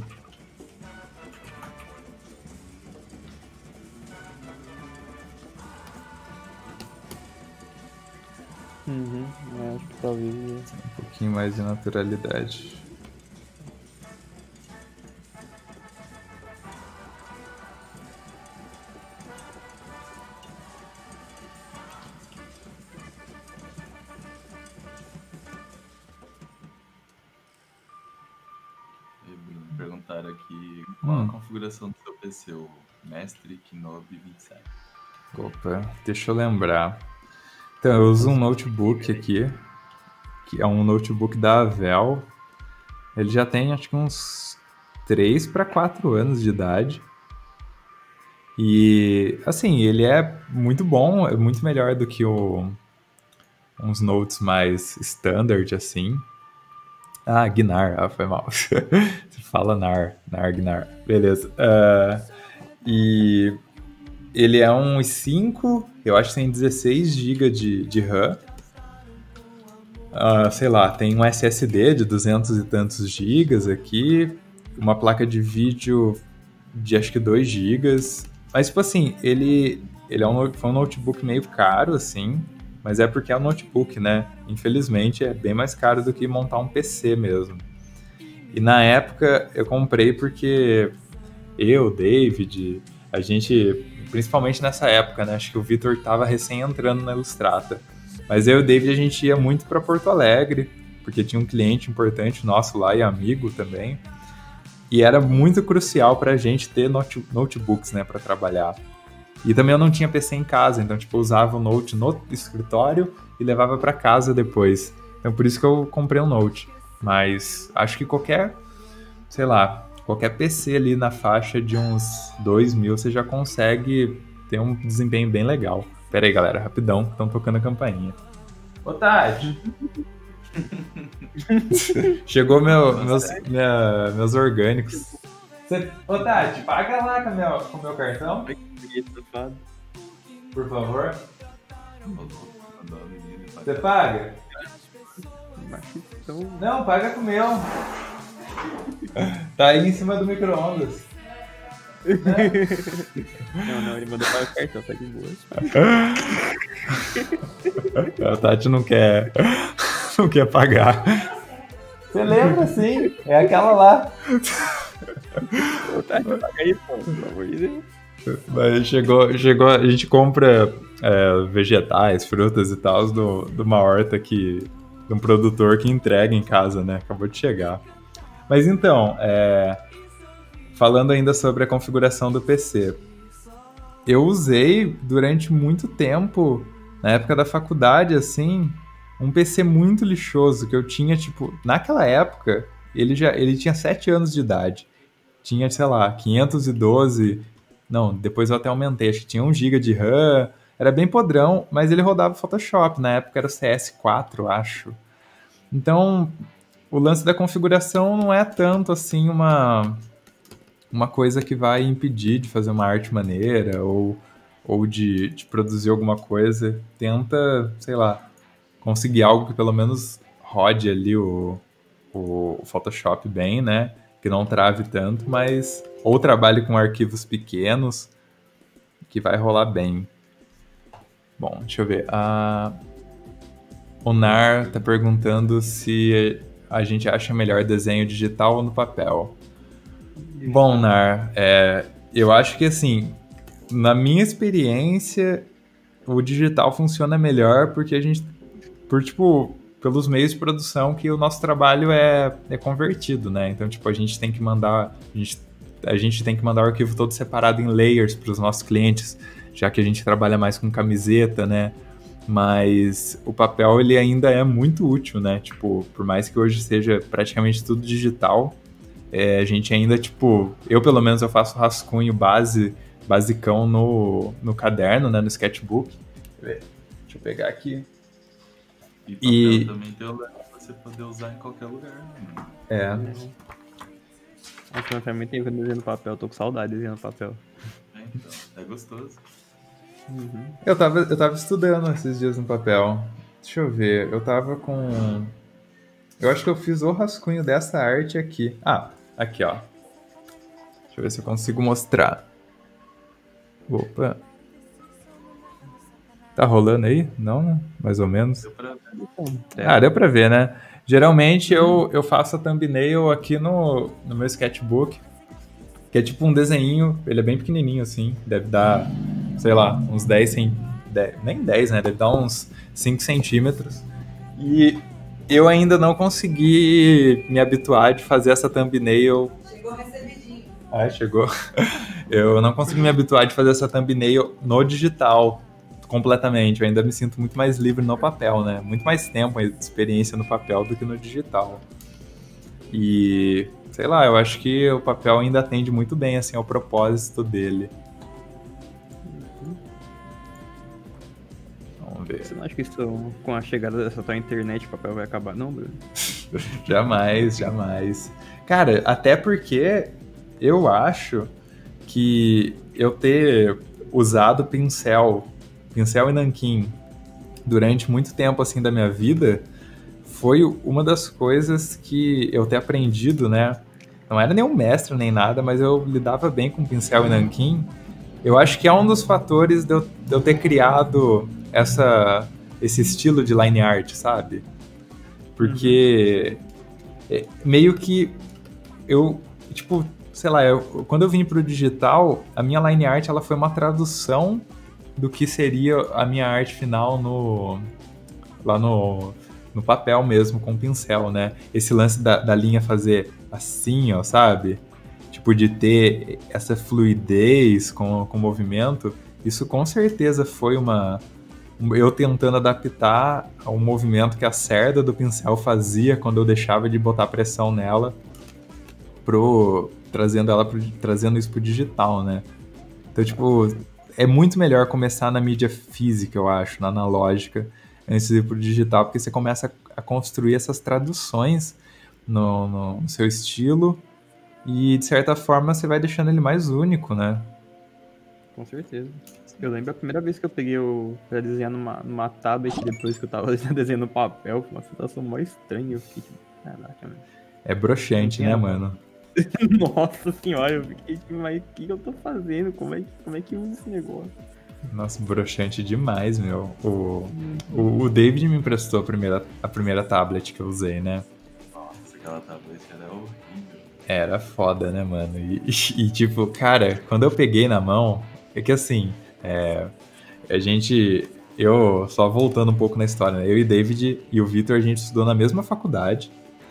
Uhum, eu acho que talvez. Um pouquinho mais de naturalidade. E, Bruno, perguntaram aqui qual Hum. a configuração do seu P C, o Mestre Kinobi vinte e sete. Opa, deixa eu lembrar. Então, eu uso um notebook aqui, que é um notebook da Avel. Ele já tem, acho que uns três para quatro anos de idade. E, assim, ele é muito bom, é muito melhor do que o, uns notes mais standard, assim. Ah, Gnar, ah, foi mal. Você fala Nar, Nar, Gnar. Beleza. Ah, e ele é um i cinco, eu acho que tem dezesseis gigas de, de RAM. Ah, sei lá, tem um S S D de duzentos e tantos gigas aqui, uma placa de vídeo de acho que dois gigas. Mas, tipo assim, ele, ele é um, foi um notebook meio caro, assim, mas é porque é um notebook, né? Infelizmente, é bem mais caro do que montar um P C mesmo. E na época, eu comprei porque eu, David, a gente, principalmente nessa época, né? Acho que o Vitor tava recém entrando na Ilustrata. Mas eu e o David, a gente ia muito para Porto Alegre, porque tinha um cliente importante nosso lá e amigo também. E era muito crucial pra gente ter note- notebooks, né, para trabalhar. E também eu não tinha P C em casa, então tipo, eu usava o Note no escritório e levava para casa depois. Então por isso que eu comprei um Note. Mas acho que qualquer, sei lá, qualquer P C ali na faixa de uns dois mil, você já consegue ter um desempenho bem legal. Pera aí, galera, rapidão, estão tocando a campainha. Ô, Tati! Chegou meu, meus, minha- meus orgânicos. Você, ô, Tati, paga lá com o meu, com o meu cartão, Ai, que preguiça, safado. por favor. Mandou a menina pra Você paga? Então, Não, paga com o meu. Tá aí em cima do micro-ondas. não, não, ele mandou para o cartão, tá de boa. A Tati não quer, não quer pagar. Você lembra, sim? É aquela lá. Ô, Tati, paga aí, pô, pelo amor de Deus. Mas chegou, chegou, a gente compra é, vegetais, frutas e tal do, de uma horta que, de um produtor que entrega em casa, né? Acabou de chegar. Mas então, é, falando ainda sobre a configuração do P C. Eu usei durante muito tempo, na época da faculdade, assim, um P C muito lixoso, que eu tinha, tipo, naquela época, ele já ele tinha sete anos de idade. Tinha, sei lá, quinhentos e doze... Não, depois eu até aumentei, acho que tinha um giga de RAM. Era bem podrão, mas ele rodava Photoshop. Na época era o C S quatro, acho. Então, o lance da configuração não é tanto, assim, uma, uma coisa que vai impedir de fazer uma arte maneira ou, ou de, de produzir alguma coisa. Tenta, sei lá, conseguir algo que pelo menos rode ali o, o, o Photoshop bem, né? Que não trave tanto, mas ou trabalhe com arquivos pequenos, que vai rolar bem. Bom, deixa eu ver. A... O Nar tá perguntando se a gente acha melhor desenho digital ou no papel. Bom, Nar, é... eu acho que assim, na minha experiência, o digital funciona melhor porque a gente, por tipo... pelos meios de produção que o nosso trabalho é, é convertido, né? Então, tipo, a gente tem que mandar a gente, a gente tem que mandar o arquivo todo separado em layers para os nossos clientes, já que a gente trabalha mais com camiseta, né? Mas o papel, ele ainda é muito útil, né? Tipo, por mais que hoje seja praticamente tudo digital, é, a gente ainda, tipo... Eu, pelo menos, eu faço rascunho base, basicão no, no caderno, né? No sketchbook. Deixa eu pegar aqui. E papel e... também tem o lugar pra você poder usar em qualquer lugar, né? É. Nossa, eu também tenho que desenhar no papel, tô com saudade de desenhar no papel. É, então, é gostoso. Uhum. Eu, tava, eu tava estudando esses dias no papel. Deixa eu ver, eu tava com... Eu acho que eu fiz o rascunho dessa arte aqui. Ah, aqui, ó. Deixa eu ver se eu consigo mostrar. Opa. Tá rolando aí? Não, né? Mais ou menos. Deu pra ver. Ah, deu pra ver, né? Geralmente eu, eu faço a thumbnail aqui no, no meu sketchbook, que é tipo um desenho, ele é bem pequenininho assim, deve dar, sei lá, uns dez, cent... dez nem dez, né? Deve dar uns cinco centímetros. E eu ainda não consegui me habituar de fazer essa thumbnail... Chegou recebidinho. Ah, chegou. Eu não consegui me habituar de fazer essa thumbnail no digital. Completamente, eu ainda me sinto muito mais livre no papel, né? Muito mais tempo de experiência no papel do que no digital. E, sei lá, eu acho que o papel ainda atende muito bem, assim, ao propósito dele. Vamos ver. Você não acha que isso, com a chegada dessa tua internet, o papel vai acabar, não, Bruno? Jamais, jamais. Cara, até porque eu acho que eu ter usado pincel... pincel e nanquim durante muito tempo assim da minha vida foi uma das coisas que eu ter aprendido, né? Não era nenhum mestre nem nada, mas eu lidava bem com pincel e nanquim. Eu acho que é um dos fatores de eu, de eu ter criado essa, esse estilo de line art, sabe? Porque uhum. é, meio que eu, tipo, sei lá, eu, quando eu vim pro digital, a minha line art ela foi uma tradução do que seria a minha arte final no, lá no, no papel mesmo, com pincel, né? Esse lance da, da linha fazer assim, ó, sabe? Tipo, de ter essa fluidez com, com o movimento, isso com certeza foi uma... eu tentando adaptar ao movimento que a cerda do pincel fazia quando eu deixava de botar pressão nela, pro, trazendo, ela pro, trazendo isso pro digital, né? Então, tipo... é muito melhor começar na mídia física, eu acho, na analógica, antes de ir pro digital, porque você começa a construir essas traduções no, no, no seu estilo e, de certa forma, você vai deixando ele mais único, né? Com certeza. Eu lembro a primeira vez que eu peguei o, pra desenhar numa, numa tablet, depois que eu tava desenhando no papel, foi uma situação mó estranha. Eu fiquei tipo, caraca, mano. É broxante, né, mano? Nossa senhora, eu fiquei tipo, mas o que eu tô fazendo? Como é, como é que usa esse negócio? Nossa, broxante demais, meu. O, o, o David me emprestou a primeira, a primeira tablet que eu usei, né? Nossa, aquela tablet era horrível. Era foda, né, mano? E, e, e tipo, cara, quando eu peguei na mão, é que assim, é, a gente... Eu, só voltando um pouco na história, né? Eu e David e o Victor, a gente estudou na mesma faculdade.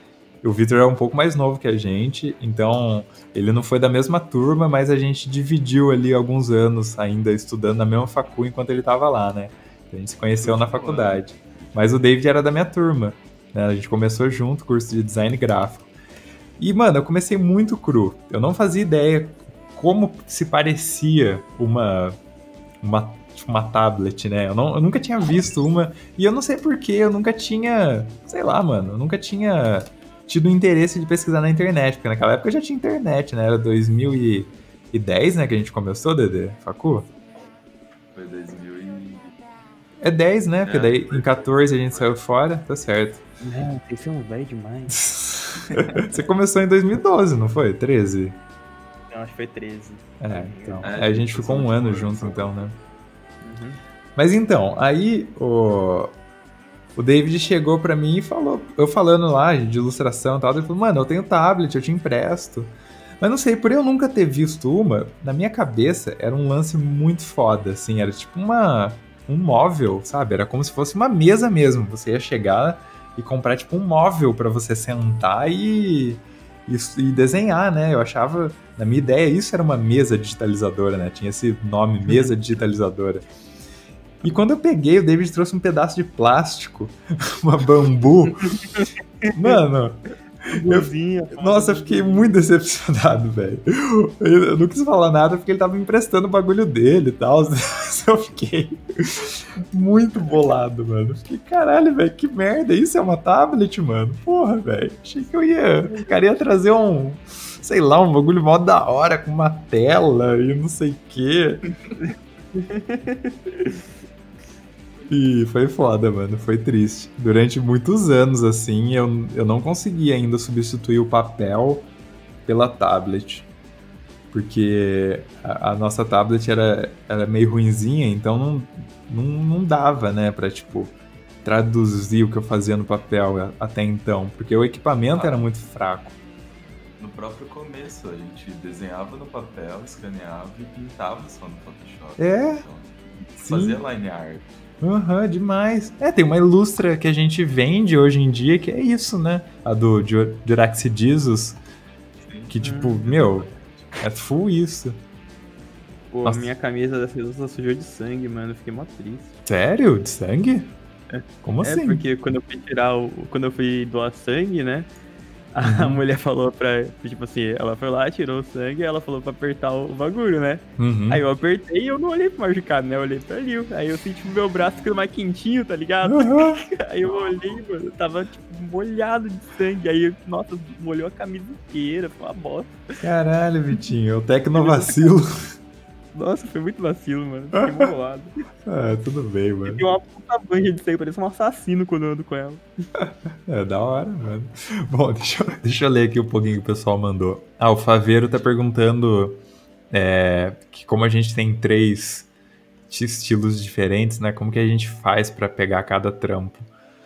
o Vitor é um pouco mais novo que a gente, então ele não foi da mesma turma, mas a gente dividiu ali alguns anos ainda estudando na mesma facu enquanto ele tava lá, né? A gente se conheceu na faculdade. Mas o David era da minha turma, né? A gente começou junto, curso de design gráfico. E, mano, eu comecei muito cru. Eu não fazia ideia como se parecia uma, uma, tipo, uma tablet, né? Eu, não, eu nunca tinha visto uma. E eu não sei porquê, eu nunca tinha... Sei lá, mano. Eu nunca tinha tido interesse de pesquisar na internet. Porque naquela época já tinha internet, né? Era dois mil e dez, né? Que a gente começou, Dedê? Facu? Foi dois mil e... É dez, né? Porque É, daí foi. em catorze a gente saiu fora. Tá certo. Não, vocês são velho demais. Você começou em dois mil e doze, não foi? treze? Não, acho que foi treze. É, então. É, a gente ficou um ano foi. junto, então, né? Uhum. Mas então, aí o, o David chegou pra mim e falou, eu falando lá de ilustração e tal, ele falou, mano, eu tenho tablet, eu te empresto. Mas não sei, por eu nunca ter visto uma, na minha cabeça era um lance muito foda, assim, era tipo uma, um móvel, sabe? Era como se fosse uma mesa mesmo, você ia chegar e comprar tipo um móvel pra você sentar e, e, e desenhar, né? Eu achava, na minha ideia, isso era uma mesa digitalizadora, né? Tinha esse nome, mesa digitalizadora. E quando eu peguei, o David trouxe um pedaço de plástico, uma bambu. Mano, eu, nossa, eu fiquei muito decepcionado, velho. Eu não quis falar nada porque ele tava me emprestando o bagulho dele e tal. Mas eu fiquei muito bolado, mano. Eu fiquei, caralho, velho, que merda. Isso é uma tablet, mano? Porra, velho. Achei que eu ia. O cara ia trazer um. Sei lá, um bagulho mó da hora com uma tela e não sei o quê. E foi foda, mano, foi triste. Durante muitos anos, assim, eu, eu não consegui ainda substituir o papel pela tablet. Porque a, a nossa tablet era, era meio ruinzinha, então não, não, não dava, né, pra, tipo, traduzir o que eu fazia no papel até então. Porque o equipamento ah, era muito fraco. No próprio começo, a gente desenhava no papel, escaneava e pintava só no Photoshop. É? Então, fazia line art. Aham, uhum, demais. É, tem uma ilustra que a gente vende hoje em dia que é isso, né? A do Juraxi Jesus. Que, tipo, hum, meu, é full isso. Pô, Nossa. A minha camisa dessa ilustra sujou de sangue, mano. Eu fiquei mó triste. Sério? De sangue? É. Como é, assim? É, porque quando eu fui tirar o... Quando eu fui doar sangue, né? A uhum. mulher falou pra, tipo assim, ela foi lá, tirou o sangue e ela falou pra apertar o bagulho, né? Uhum. Aí eu apertei e eu não olhei pro machucado, né? Eu olhei pra ali. Aí eu senti o meu braço ficando mais quentinho, tá ligado? Uhum. Aí eu olhei, mano, tava tipo molhado de sangue. Aí, nossa, molhou a camisa inteira, foi uma bosta. Caralho, Vitinho, o Tecnovacilo. Nossa, foi muito vacilo, mano. Fiquei bolado. Ah, tudo bem, mano. E tem uma puta banha de sangue, parece um assassino quando eu ando com ela. É da hora, mano. Bom, deixa eu, deixa eu ler aqui um pouquinho que o pessoal mandou. Ah, o Faveiro tá perguntando é, que como a gente tem três estilos diferentes, né? Como que a gente faz pra pegar cada trampo?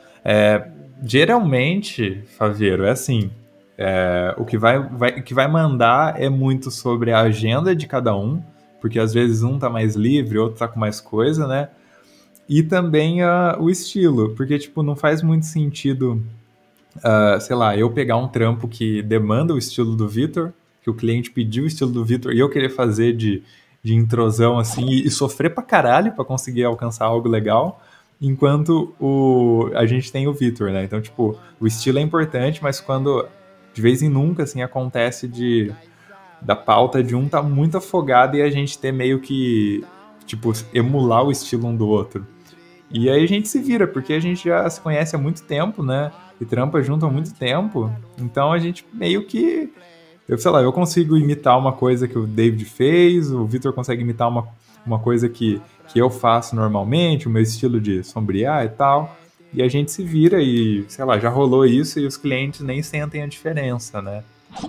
É, geralmente, Faveiro, é assim. É, o que vai, vai, o que vai mandar é muito sobre a agenda de cada um. Porque às vezes um tá mais livre, outro tá com mais coisa, né? E também uh, o estilo, porque, tipo, não faz muito sentido, uh, sei lá, eu pegar um trampo que demanda o estilo do Vitor, que o cliente pediu o estilo do Vitor, e eu querer fazer de, de introsão, assim, e, e sofrer pra caralho pra conseguir alcançar algo legal, enquanto o, a gente tem o Vitor, né? Então, tipo, o estilo é importante, mas quando, de vez em nunca, assim, acontece de... da pauta de um tá muito afogado e a gente ter meio que, tipo, emular o estilo um do outro. E aí a gente se vira, porque a gente já se conhece há muito tempo, né? E trampa junto há muito tempo. Então a gente meio que... Eu sei lá, eu consigo imitar uma coisa que o David fez, o Vitor consegue imitar uma, uma coisa que, que eu faço normalmente, o meu estilo de sombrear e tal. E a gente se vira e, sei lá, já rolou isso e os clientes nem sentem a diferença, né?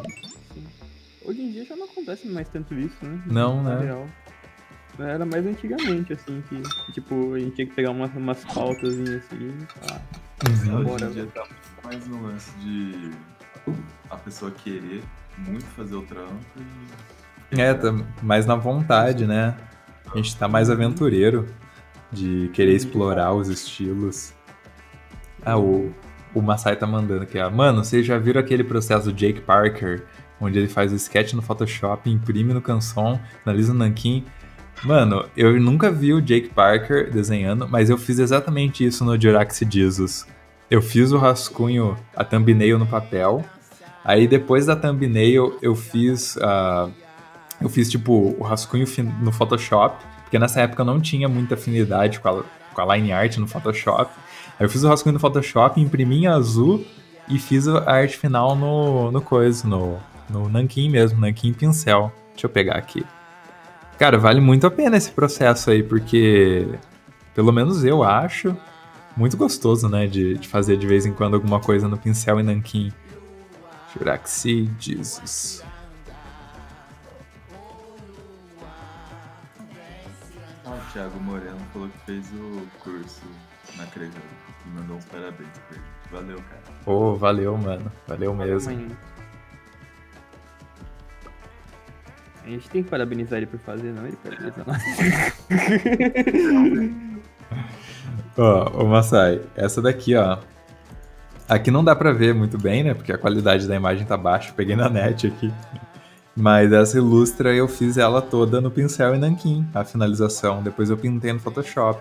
Hoje em dia já não acontece mais tanto isso, né? Não, né? Real. Era mais antigamente, assim, que, tipo, a gente tinha que pegar umas, umas pautazinhas assim e falar. Uhum. Hoje em dia tá muito mais no lance de a pessoa querer muito fazer o trampo e... É, tá mais na vontade, né? A gente tá mais aventureiro de querer explorar os estilos. Ah, o, O Masai tá mandando aqui, ó. Mano, vocês já viram aquele processo do Jake Parker, onde ele faz o sketch no Photoshop, imprime no Canson, analisa no Nankin? Mano, eu nunca vi o Jake Parker desenhando, mas eu fiz exatamente isso no Juraxi Jesus. Eu fiz o rascunho, a thumbnail no papel, aí depois da thumbnail eu fiz, uh, eu fiz tipo o rascunho no Photoshop, porque nessa época eu não tinha muita afinidade com a, com a line art no Photoshop. Aí eu fiz o rascunho no Photoshop, imprimi em azul e fiz a arte final no, no coisa, no, no Nankin mesmo, Nankin pincel. Deixa eu pegar aqui. Cara, vale muito a pena esse processo aí, porque, pelo menos eu acho, muito gostoso, né, de, de fazer de vez em quando alguma coisa no pincel e nanquim. Juraxi Jesus. Ah, o Thiago Moreno falou que fez o curso na Crejão e mandou uns parabéns pra ele. Valeu, cara. Ô, oh, valeu, mano. Valeu mesmo. Mãe. A gente tem que parabenizar ele por fazer, não? Ele parabeniza nós. Ó, ô Masai, essa daqui, ó. Aqui não dá pra ver muito bem, né? Porque a qualidade da imagem tá baixa. Peguei na net aqui. Mas essa ilustra eu fiz ela toda no pincel e nanquim, a finalização. Depois eu pintei no Photoshop.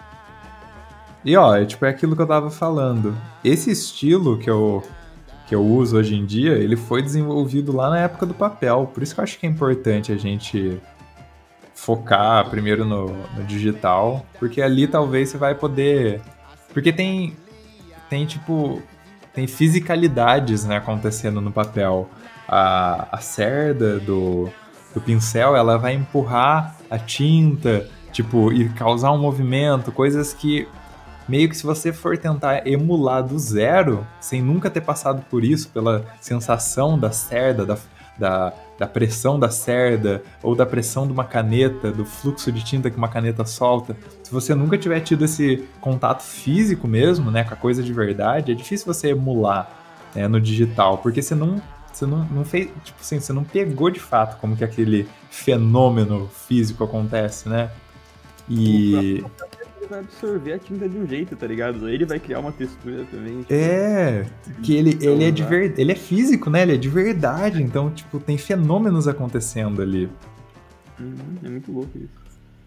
E ó, é, tipo, é aquilo que eu tava falando. Esse estilo que eu... que eu uso hoje em dia, ele foi desenvolvido lá na época do papel. Por isso que eu acho que é importante a gente focar primeiro no, no digital, porque ali talvez você vai poder... Porque tem, tem tipo, tem fisicalidades, né, acontecendo no papel. A, a cerda do, do pincel, ela vai empurrar a tinta, tipo, e causar um movimento, coisas que... meio que se você for tentar emular do zero, sem nunca ter passado por isso, pela sensação da cerda, da, da, da pressão da cerda, ou da pressão de uma caneta, do fluxo de tinta que uma caneta solta, se você nunca tiver tido esse contato físico mesmo, né, com a coisa de verdade, é difícil você emular, né, no digital, porque você não, você não, não fez, tipo assim, você não pegou de fato como que aquele fenômeno físico acontece, né? E... ele vai absorver a tinta de um jeito, tá ligado? Ele vai criar uma textura também. Tipo, é, que ele, ele é de ver, ele é físico, né? Ele é de verdade, então, tipo, tem fenômenos acontecendo ali. Uhum, é muito louco isso.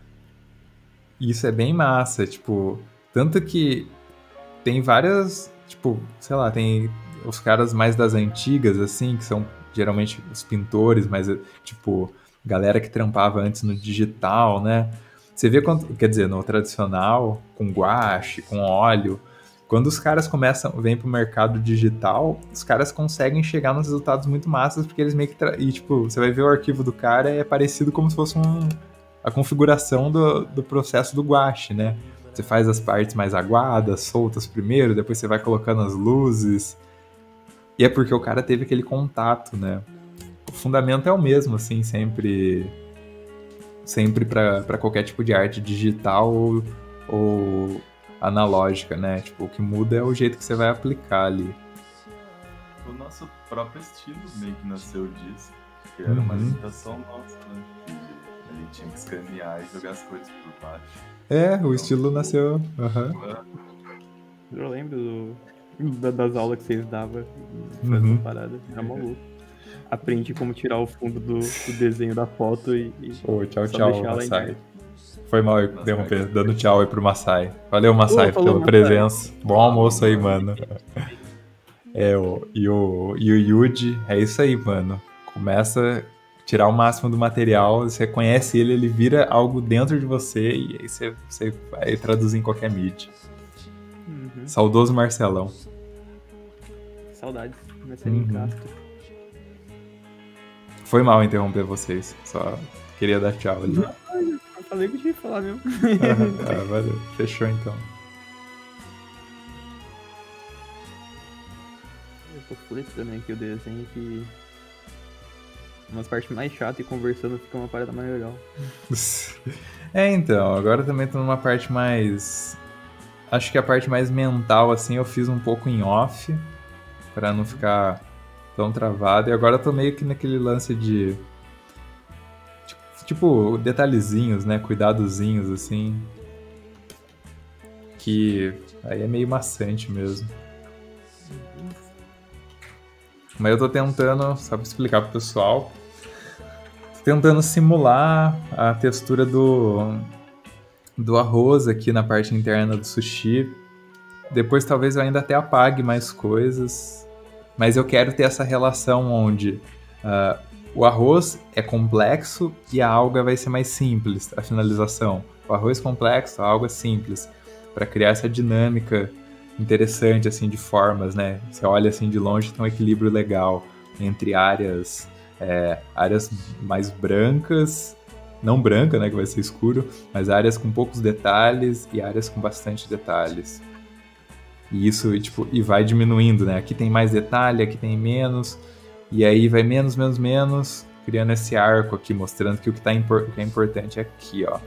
Isso é bem massa, tipo, tanto que tem várias, tipo, sei lá, tem os caras mais das antigas, assim, que são geralmente os pintores, mas, tipo, galera que trampava antes no digital, né? Você vê quando, quer dizer, no tradicional, com guache, com óleo, quando os caras começam, vêm pro mercado digital, os caras conseguem chegar nos resultados muito massas, porque eles meio que, tra... e tipo, você vai ver o arquivo do cara, é parecido como se fosse um... a configuração do, do processo do guache, né? Você faz as partes mais aguadas, soltas primeiro, depois você vai colocando as luzes, e é porque o cara teve aquele contato, né? O fundamento é o mesmo, assim, sempre... sempre para qualquer tipo de arte digital ou, ou analógica, né? Tipo, o que muda é o jeito que você vai aplicar ali. O nosso próprio estilo meio que nasceu disso, que era Uhum. uma limitação nossa, né? Que a gente tinha que escanear e jogar as coisas por baixo. É, o Então, estilo tipo, nasceu. Uhum. Eu lembro do, da- das aulas que vocês davam Uhum. fazendo parada. Era maluco. Aprendi como tirar o fundo do, do desenho da foto e, e Ô, tchau, só tchau, deixar ela em Masai. arte. Foi mal eu interromper, dando tchau aí pro Masai. Valeu, Masai, Ô, falou, pela Masai. presença. Bom almoço aí, mano. É, o, e, o, e o Yuji, é isso aí, mano. Começa a tirar o máximo do material, você conhece ele, ele vira algo dentro de você e aí você, você vai traduzir em qualquer mídia. Uhum. Saudoso Marcelão. Saudades. Marcelinho Uhum. Castro. Foi mal interromper vocês, só queria dar tchau ali. Eu falei que eu tinha que falar mesmo. Ah, valeu, fechou então. Eu tô fletando aqui o desenho que... umas partes mais chatas e conversando fica uma parada mais legal. É, então, agora também tô numa parte mais... Acho que a parte mais mental, assim, eu fiz um pouco em off, pra não ficar tão travado. E agora eu tô meio que naquele lance de... Tipo, tipo detalhezinhos, né? Cuidadozinhos, assim. Que aí é meio maçante mesmo. Mas eu tô tentando, só pra explicar pro pessoal, tô tentando simular a textura do, do arroz aqui na parte interna do sushi. Depois talvez eu ainda até apague mais coisas, mas eu quero ter essa relação onde uh, o arroz é complexo e a alga vai ser mais simples, a finalização. O arroz complexo, a alga simples, para criar essa dinâmica interessante assim de formas, né? Você olha assim de longe, tem um equilíbrio legal entre áreas, é, áreas mais brancas, não branca, né, que vai ser escuro, mas áreas com poucos detalhes e áreas com bastante detalhes. E isso, tipo, e vai diminuindo, né? Aqui tem mais detalhe, aqui tem menos, e aí vai menos, menos, menos, criando esse arco aqui, mostrando que o que, tá impor- o que é importante é aqui, ó.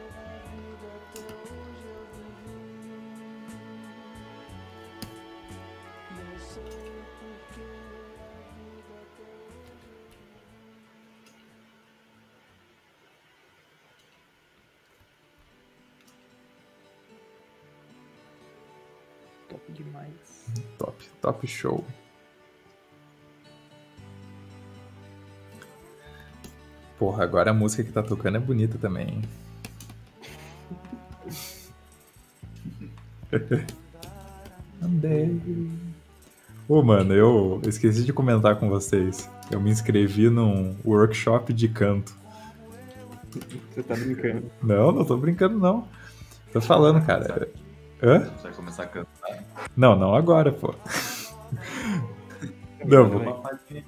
Top demais. Top, top show. Porra, agora a música que tá tocando é bonita também, hein? Andei. Ô, mano, eu esqueci de comentar com vocês. Eu me inscrevi num workshop de canto. Você tá brincando. Não, não tô brincando, não. Tô falando, cara. Hã? Você vai começar a cantar. Não, não agora, pô. Não, vou... Uma palhinha.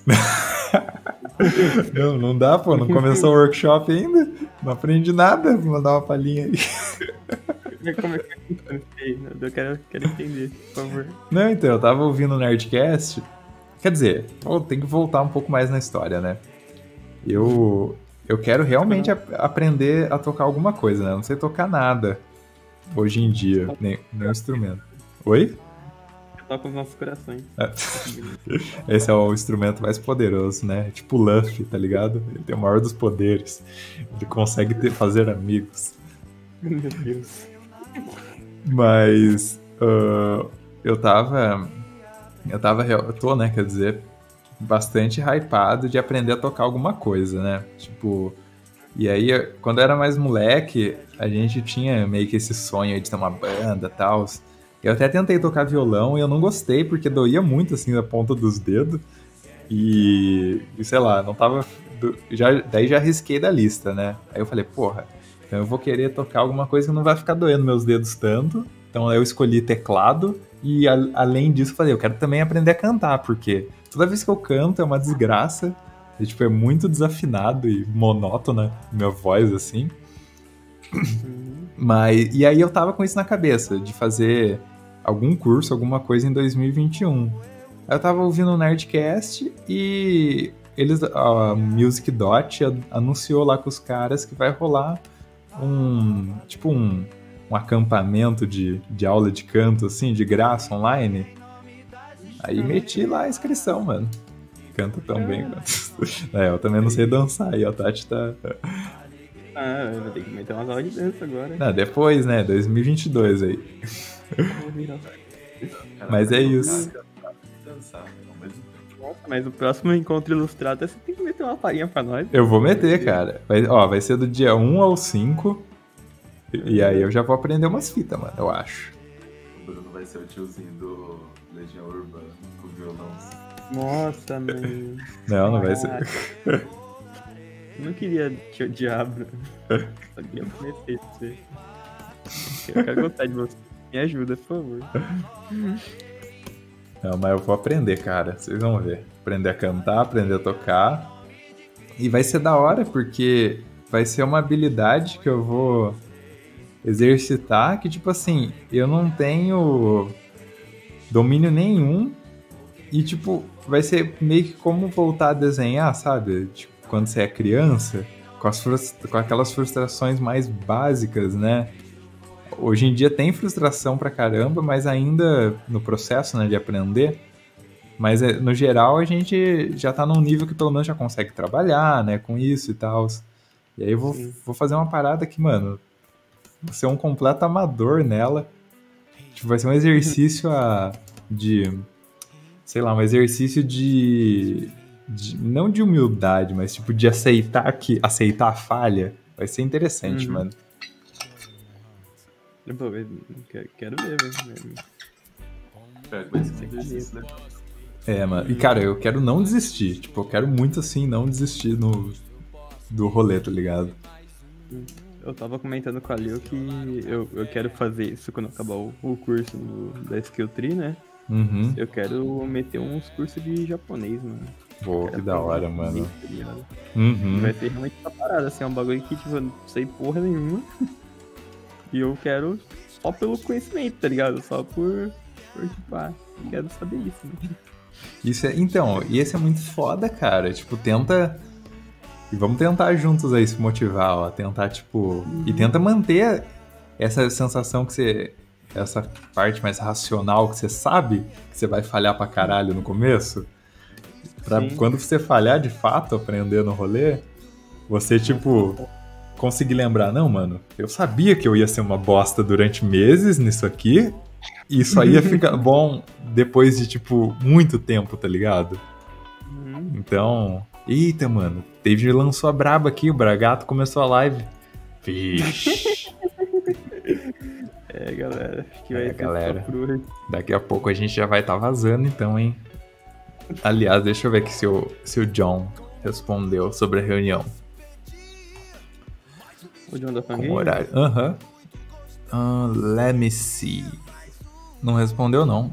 não, não dá, pô. Não começou o workshop ainda. Não aprendi nada. Vou mandar uma palhinha aí. Como é que é? Eu quero, quero entender, por favor. Não, então, eu tava ouvindo o Nerdcast. Quer dizer, oh, tem que voltar um pouco mais na história, né? Eu, eu quero realmente ap- aprender a tocar alguma coisa, né? Eu não sei tocar nada hoje em dia, nem, nem instrumento. Oi? Eu toco os nossos corações. Esse é o instrumento mais poderoso, né? Tipo o Luffy, tá ligado? Ele tem o maior dos poderes. Ele consegue ter, fazer amigos. Meu Deus. Mas uh, eu tava. Eu tava. Eu tô, né? Quer dizer, bastante hypado de aprender a tocar alguma coisa, né? Tipo. E aí, quando eu era mais moleque, a gente tinha meio que esse sonho aí de ter uma banda e tal. Eu até tentei tocar violão e eu não gostei, porque doía muito, assim, na ponta dos dedos. E, e sei lá, não tava... Já, daí já risquei da lista, né? Aí eu falei, porra, então eu vou querer tocar alguma coisa que não vai ficar doendo meus dedos tanto. Então aí eu escolhi teclado e, a, além disso, eu falei, eu quero também aprender a cantar, porque toda vez que eu canto é uma desgraça. E, tipo, é muito desafinado e monótona minha voz, assim. Mas, e aí eu tava com isso na cabeça, de fazer algum curso, alguma coisa em dois mil e vinte e um. Aí eu tava ouvindo o Nerdcast e eles, a Music Dot anunciou lá com os caras que vai rolar um, tipo um, um acampamento de, de aula de canto, assim, de graça, online. Aí meti lá a inscrição, mano. Canta tão bem quanto... É, eu também não sei dançar, e a Tati tá... Ah, eu vou ter que meter umas aulas de dança agora. Não, depois, né, dois mil e vinte e dois aí. Mas é isso. Dançar ao mesmo tempo. Nossa, mas o próximo encontro ilustrado você tem que meter uma palhinha pra nós. Eu vou meter, cara. Vai, ó, vai ser do dia um ao cinco, e, e aí eu já vou aprender umas fitas, mano, eu acho. O Bruno vai ser o tiozinho do Legião Urbana, com o violão. Nossa, mano. Não, não vai ser... Caraca. Eu não queria te odiar, Bruno. Só queria conhecer você. Eu quero gostar de você. Me ajuda, por favor. Não, mas eu vou aprender, cara. Vocês vão ver. Aprender a cantar, aprender a tocar. E vai ser da hora, porque vai ser uma habilidade que eu vou exercitar que, tipo assim, eu não tenho domínio nenhum. E, tipo, vai ser meio que como voltar a desenhar, sabe? Tipo, quando você é criança, com, as frustra- com aquelas frustrações mais básicas, né? Hoje em dia tem frustração pra caramba, mas ainda no processo, né, de aprender. Mas no geral a gente já tá num nível que pelo menos já consegue trabalhar, né, com isso e tal. E aí eu vou, vou fazer uma parada que, mano, vou ser um completo amador nela. Tipo, vai ser um exercício a, de sei lá, um exercício de, de- não de humildade, mas tipo de aceitar que aceitar a falha. Vai ser interessante, Uhum. mano. Pô, eu quero, quero ver, velho. É, vai ser um exercício legal. É, mano. E cara, eu quero não desistir. Tipo, eu quero muito assim não desistir no do rolê, tá ligado? Eu tava comentando com a Lil que eu, eu quero fazer isso quando acabar o, o curso do- da Skill Tree, né? Uhum. Eu quero meter uns cursos de japonês, mano. Pô, Quero que da hora, aprender, mano. tá ligado? Uhum. Vai ser realmente essa parada, assim, é um bagulho que, tipo, eu não sei porra nenhuma. E eu quero só pelo conhecimento, tá ligado? Só por, por tipo, ah, eu quero saber isso, né? Isso é, então, e esse é muito foda, cara. Tipo, tenta. E vamos tentar juntos aí se motivar, ó. Tentar, tipo. E tenta manter essa sensação que você. Essa parte mais racional que você sabe que você vai falhar pra caralho no começo. Pra Sim. quando você falhar de fato, aprender no rolê, você, tipo, conseguir lembrar, não, mano, eu sabia que eu ia ser uma bosta durante meses nisso aqui. E isso aí ia ficar bom depois de, tipo, muito tempo, tá ligado? Uhum. Então. Eita, mano. David lançou a braba aqui, o Bragato começou a live. Vixe. É, galera, acho que É, vai ser galera. só por hoje. Daqui a pouco a gente já vai estar vazando, então, hein? Aliás, deixa eu ver aqui se o, se o John respondeu sobre a reunião O John da com Fangueira? o horário. Aham. Ah, let me see. Não respondeu, não.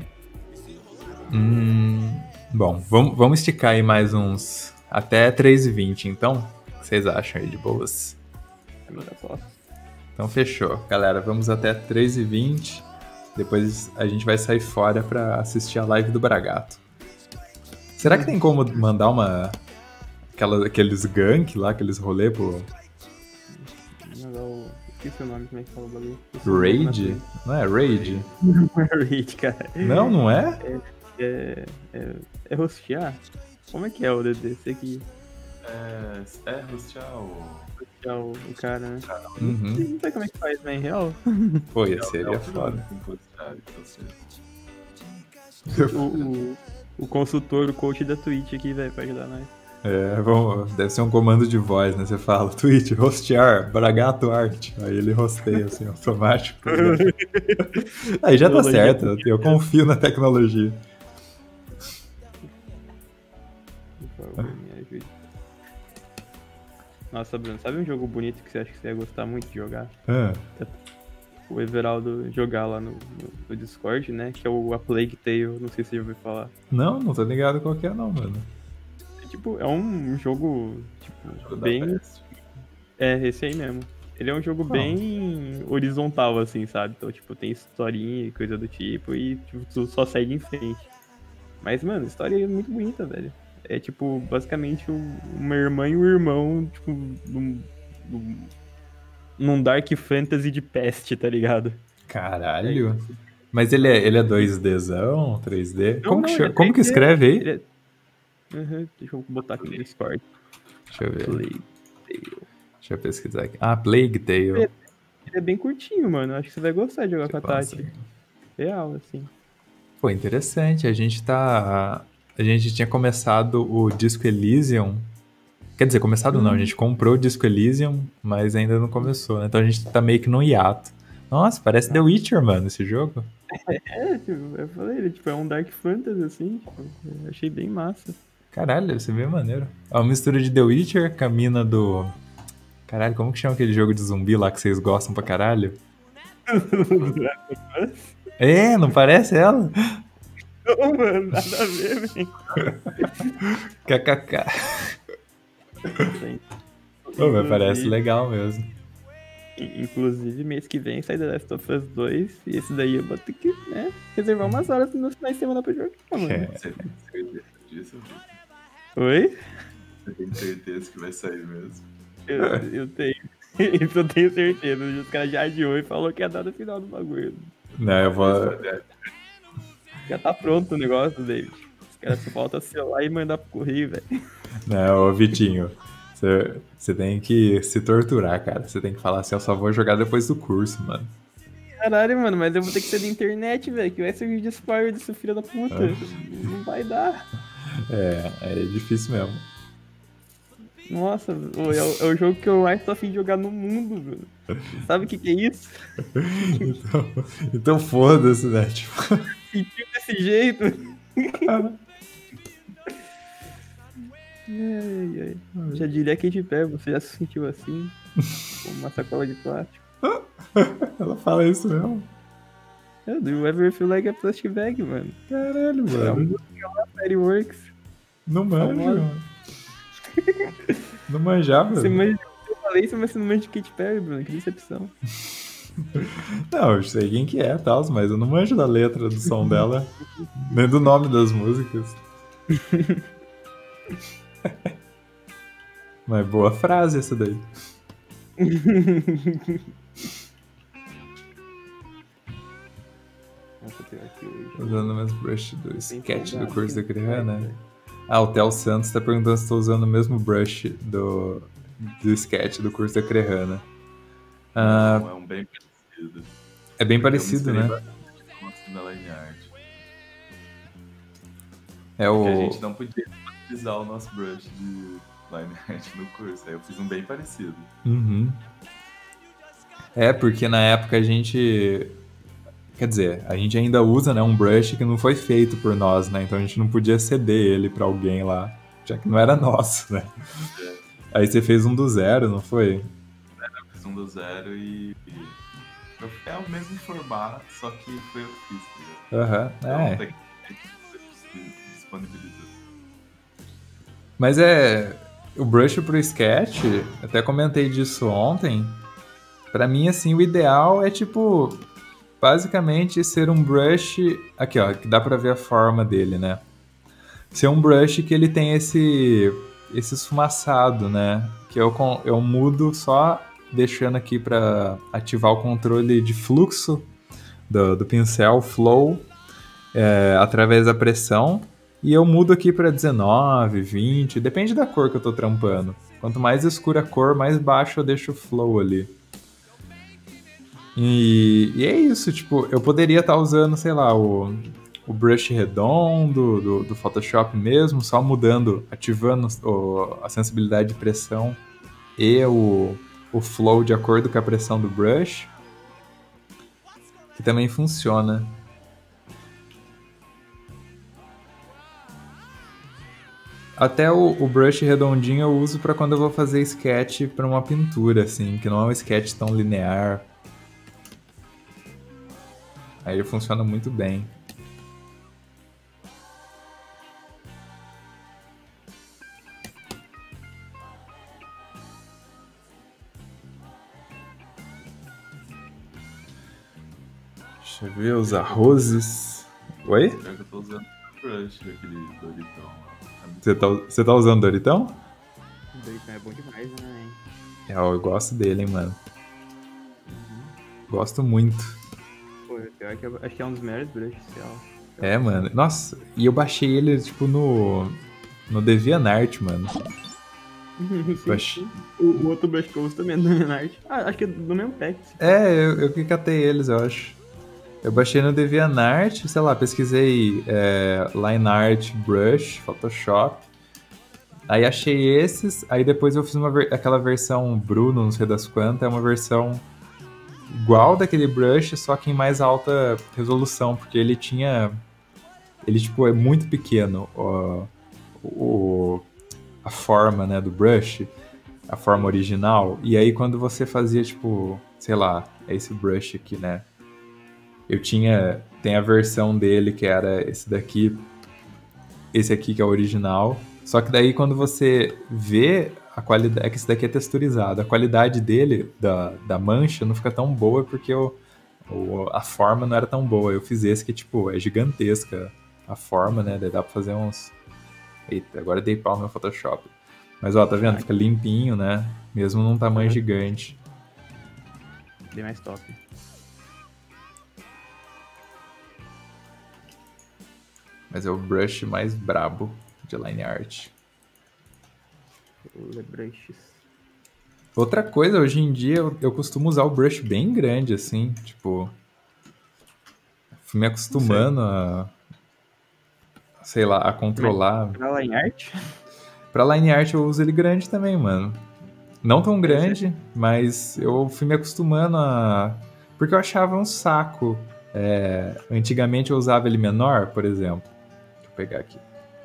Hum, bom, vamos, vamos esticar aí mais uns. Até três e vinte, então. O que vocês acham aí de boas? É melhor só. Então fechou. Galera, vamos até três e vinte. Depois a gente vai sair fora pra assistir a live do Bragato. Será que tem como mandar uma. Aquela, aqueles gank lá, aqueles rolê pro Mandar o... Esqueci o nome, como é que fala o bagulho. Esqueci o nome Raid? Não é Raid? na frente. Raid, cara. Não, não é? É, é, é hostear? Como é que é o D D? Você que É, é hostear o. hostear o, o cara, né? Uhum. Não sei como é que faz, né, em real. Pô, ia É seria o foda. que tem que hostear, então você- O, o, o consultor, o coach da Twitch aqui, velho, pra ajudar nós. É, vamos, deve ser um comando de voz, né? Você fala, Twitch, hostear, Bragato Art. Aí ele hosteia, assim, automático. Tá ligado? Aí já tá Tecnologia. certo, eu- eu confio na tecnologia. Por favor, me ajude. Nossa, Bruno, sabe um jogo bonito que você acha que você ia gostar muito de jogar? Ah, O Everaldo jogar lá no, no, no Discord, né? Que é o A Plague Tale, não sei se você já ouviu falar. não, não tô ligado qual que é não, mano. É, tipo, é um jogo, tipo, Jogo da bem... peste. É, esse aí mesmo. Ele é um jogo Qual? bem horizontal, assim, sabe? Então, tipo, tem historinha e coisa do tipo, e tipo, tu só segue em frente. Mas, mano, a história é muito bonita, velho. É, tipo, basicamente um- uma irmã e um irmão, tipo, num, num, num Dark Fantasy de peste, tá ligado? Caralho. Mas ele é, ele é dois Dzão, três D? Não, Como, não, que, ele chama- é como que três D. escreve aí? Ele é... Uhum, deixa eu botar aqui no Discord. Deixa eu ver. Plague Tale. Deixa eu pesquisar aqui. Ah, Plague Tale. Ele é bem curtinho, mano. Acho que você vai gostar de jogar com a Passa Tati. aí. Real, assim. Pô, interessante. A gente tá. A gente tinha começado o Disco Elysium. Quer dizer, começado não, a gente comprou o Disco Elysium, mas ainda não começou, né? Então a gente tá meio que no hiato. Nossa, parece The Witcher, mano, esse jogo. É, tipo, eu falei, ele tipo, é um Dark Fantasy, assim, tipo, eu achei bem massa. Caralho, deve ser bem maneiro. É uma mistura de The Witcher com a mina do. Caralho, como que chama aquele jogo de zumbi lá que vocês gostam pra caralho? É, não parece ela? Não, mano, nada a ver, velho. Kkk. Pô, mas parece legal mesmo. Inclusive, mês que vem sai The Last of Us dois, e esse daí eu vou ter que, né, reservar umas horas no final de semana pra jogar, mano. É. Você tem certeza disso, Vitor? Oi? Você tem certeza que vai sair mesmo? Eu, eu tenho. Isso eu tenho certeza. Os caras já adiou e falou que ia dar no final do bagulho. Não, eu vou. Já tá pronto o negócio, David. Os caras só falta selar e mandar pro correio, velho. Não, ô Vitinho. Você, você tem que se torturar, cara. Você tem que falar assim, eu só vou jogar depois do curso, mano. Caralho, mano, mas eu vou ter que ser da internet, velho, que vai ser vídeo spoiler desse filho da puta. Não vai dar. É, é difícil mesmo. Nossa, ô, é, o, é o jogo que eu mais tô afim de jogar no mundo, velho. Sabe o que que é isso? Então, então foda-se, né? Tipo, Sentiu desse jeito. Ai, ai. Já diria quem de pé, você já se sentiu assim? Com uma sacola de plástico? ela fala isso mesmo. É, do You Ever Feel Like a Plastic Bag, mano. Caralho, É uma mano. música lá, Fireworks. Não manja, famosa. mano. Não manjava. Você manja, eu falei isso, mas você não manja de Katy Perry, Bruno. Que decepção. Não, eu sei quem que é, tal, mas eu não manjo da letra do som dela, nem do nome das músicas. Mas boa frase essa daí. Nossa, pior que hoje. Usando o mesmo brush do Bem sketch do empolgado, curso da que Crihana, né? vai, Ah, o Theo Santos tá perguntando se estou usando o mesmo brush do, do sketch do curso da Crihana. Ah, Não, é um bem parecido. é bem Eu parecido, me né? inspirei bastante com assim na line art. É Porque a o... gente não podia utilizar o nosso brush de line art no curso. Aí eu fiz um bem parecido. Uhum. É, porque na época a gente... Quer dizer, a gente ainda usa, né, um brush que não foi feito por nós, né? Então a gente não podia ceder ele pra alguém lá, já que não era nosso, né? É, Aí você fez um do zero, não foi? eu fiz um do zero e. e eu- é o mesmo formato, só que foi eu que fiz, tá ligado? Aham, Então, é. tecnicamente, disponibilizou. Mas é... O brush pro sketch, até comentei disso ontem, pra mim, assim, o ideal é, tipo... Basicamente, ser um brush... Aqui, ó, que dá pra ver a forma dele, né? Ser um brush que ele tem esse... Esse esfumaçado, né? Que eu, con- eu mudo só deixando aqui pra ativar o controle de fluxo do, do pincel, flow, é, através da pressão. E eu mudo aqui pra dezenove, vinte, depende da cor que eu tô trampando. Quanto mais escura a cor, mais baixo eu deixo o flow ali. E, e é isso, tipo, eu poderia estar usando, sei lá, o, o brush redondo do, do Photoshop mesmo, só mudando, ativando o- a sensibilidade de pressão e o, o flow de acordo com a pressão do brush, que também funciona. Até o, o brush redondinho eu uso para quando eu vou fazer sketch para uma pintura, assim, que não é um sketch tão linear. Aí ele funciona muito bem. Deixa eu ver os arrozes. Oi? Pior que eu tô usando o brush, aquele Doritão lá. É muito Você tá, você tá usando Doritão? O Doritão é bom demais, né? É, eu gosto dele, hein, mano. Gosto muito. Pô, pior que eu acho que é um dos melhores brushes, sei lá. É, mano. Nossa, e eu baixei ele, tipo, no... No DeviantArt, mano. Eu achei- O, o outro brush que eu uso também é do Menart. Ah, acho que é do mesmo pack. É, eu, eu que catei eles, eu acho. Eu baixei no DeviantArt, sei lá, pesquisei é, Line Art Brush, Photoshop. Aí achei esses, aí depois eu fiz uma ver- aquela versão Bruno, não sei das quantas, é uma versão igual daquele brush, só que em mais alta resolução, porque ele tinha... Ele, tipo, é muito pequeno, ó, o, a forma, né, do brush, a forma original. E aí quando você fazia, tipo, sei lá, é esse brush aqui, né? Eu tinha... Tem a versão dele que era esse daqui, esse aqui que é o original. Só que daí quando você vê a qualidade... É que esse daqui é texturizado. A qualidade dele, da, da mancha, não fica tão boa porque o, o, a forma não era tão boa. Eu fiz esse que, tipo, é gigantesca a forma, né? Daí dá pra fazer uns... Eita, agora dei pau no meu Photoshop. Mas, ó, tá vendo? Fica limpinho, né? Mesmo num tamanho gigante. Bem mais top. Mas é o brush mais brabo de line art. O brushes. Outra coisa, hoje em dia eu, eu costumo usar o brush bem grande, assim, tipo... fui me acostumando a, sei lá, a controlar. Pra line art? Pra line art eu uso ele grande também, mano. Não tão grande, mas eu fui me acostumando a... Porque eu achava um saco. É... Antigamente eu usava ele menor, por exemplo. Deixa eu pegar aqui.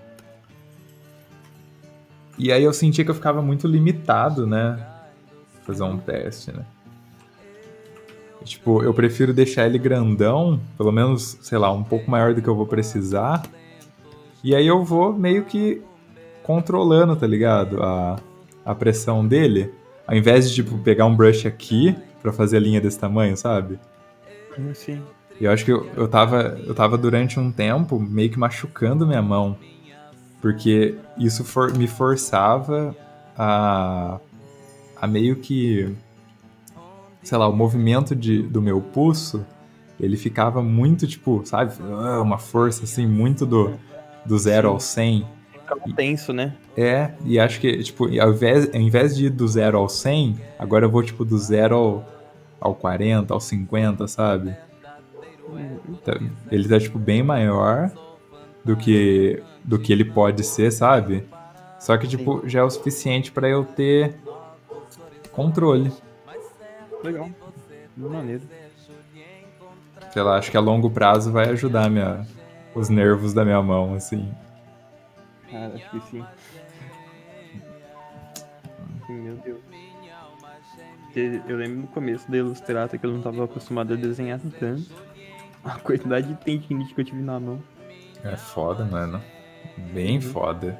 E aí eu sentia que eu ficava muito limitado, né? Vou fazer um teste, né? Tipo, eu prefiro deixar ele grandão, pelo menos, sei lá, um pouco maior do que eu vou precisar. E aí eu vou meio que controlando, tá ligado? A, a pressão dele. Ao invés de, tipo, pegar um brush aqui pra fazer a linha desse tamanho, sabe? Sim. E eu acho que eu, eu, tava, eu tava durante um tempo meio que machucando minha mão. Porque isso for, me forçava a, a meio que... Sei lá, o movimento de, do meu pulso, ele ficava muito, tipo, sabe? Uma força, assim, muito do, do zero ao cem. Ficava tenso, né? É, e acho que, tipo, ao invés, ao invés de ir do zero ao cem, agora eu vou, tipo, do zero ao, ao quarenta, ao cinquenta, sabe? Então, ele tá, tipo, bem maior do que, do que ele pode ser, sabe? Só que, tipo, Sim. já é o suficiente pra eu ter controle. Legal. Maneiro. Sei lá, acho que a longo prazo vai ajudar minha, os nervos da minha mão, assim. Ah, acho que sim. Meu Deus. Eu lembro no começo da Illustrator que eu não tava acostumado a desenhar tanto. A quantidade de tendinite que eu tive na mão. É foda, mano. Bem uhum. foda.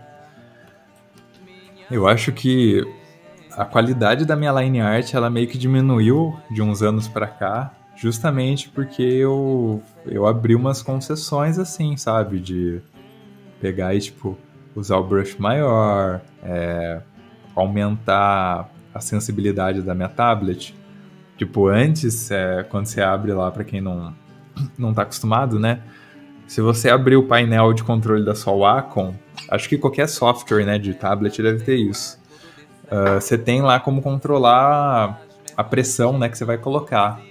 Eu acho que a qualidade da minha line art, ela meio que diminuiu de uns anos pra cá, justamente porque eu, eu abri umas concessões assim, sabe? De pegar e, tipo, usar o brush maior, é, aumentar a sensibilidade da minha tablet. Tipo, antes, é, quando você abre lá, pra quem não, não tá acostumado, né? Se você abrir o painel de controle da sua Wacom, acho que qualquer software, né, de tablet deve ter isso. Uh, você tem lá como controlar a pressão, né, que você vai colocar.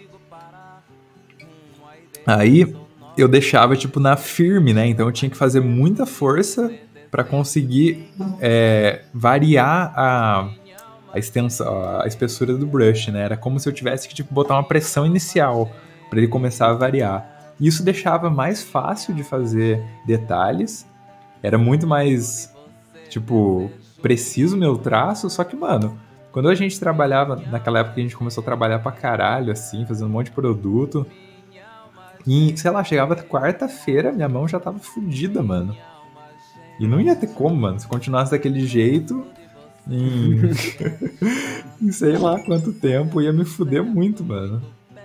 Aí eu deixava tipo na firme, né? Então eu tinha que fazer muita força para conseguir é, variar a, a extensão, a espessura do brush, né? Era como se eu tivesse que tipo botar uma pressão inicial para ele começar a variar. Isso deixava mais fácil de fazer detalhes. Era muito mais tipo preciso meu traço, só que, mano, quando a gente trabalhava, naquela época que a gente começou a trabalhar pra caralho, assim, fazendo um monte de produto, e, sei lá, chegava quarta-feira, minha mão já tava fodida, mano. E não ia ter como, mano, se continuasse daquele jeito, em, em sei lá quanto tempo, ia me fuder muito, mano.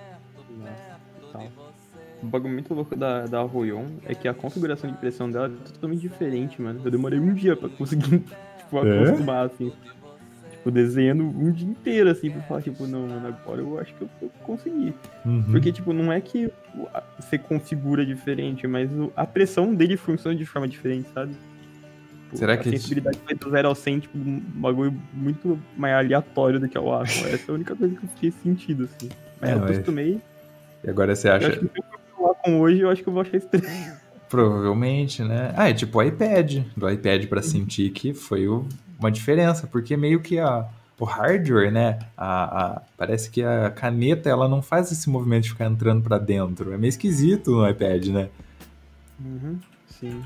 O bagulho muito louco da, da Royon é que a configuração de pressão dela é totalmente diferente, mano. Eu demorei um dia pra conseguir, tipo, acostumar, é? assim. Tipo, desenhando um dia inteiro, assim, pra falar, tipo, não, mano, agora eu acho que eu, eu consegui. Uhum. Porque, tipo, não é que você configura diferente, mas a pressão dele funciona de forma diferente, sabe? Tipo, Será a que... A sensibilidade vai do zero ao cem, tipo, um bagulho muito mais aleatório do que o Wacom. Essa é a única coisa que eu fiquei sentido, assim. Mas é, eu acostumei. E agora você acha... Eu acho que se eu com hoje, eu acho que eu vou achar estranho. Provavelmente, né? Ah, é tipo o iPad. Do iPad pra sentir que foi o, uma diferença, porque meio que a, o hardware, né? A, a, parece que a caneta, ela não faz esse movimento de ficar entrando pra dentro. É meio esquisito no iPad, né? Uhum, sim.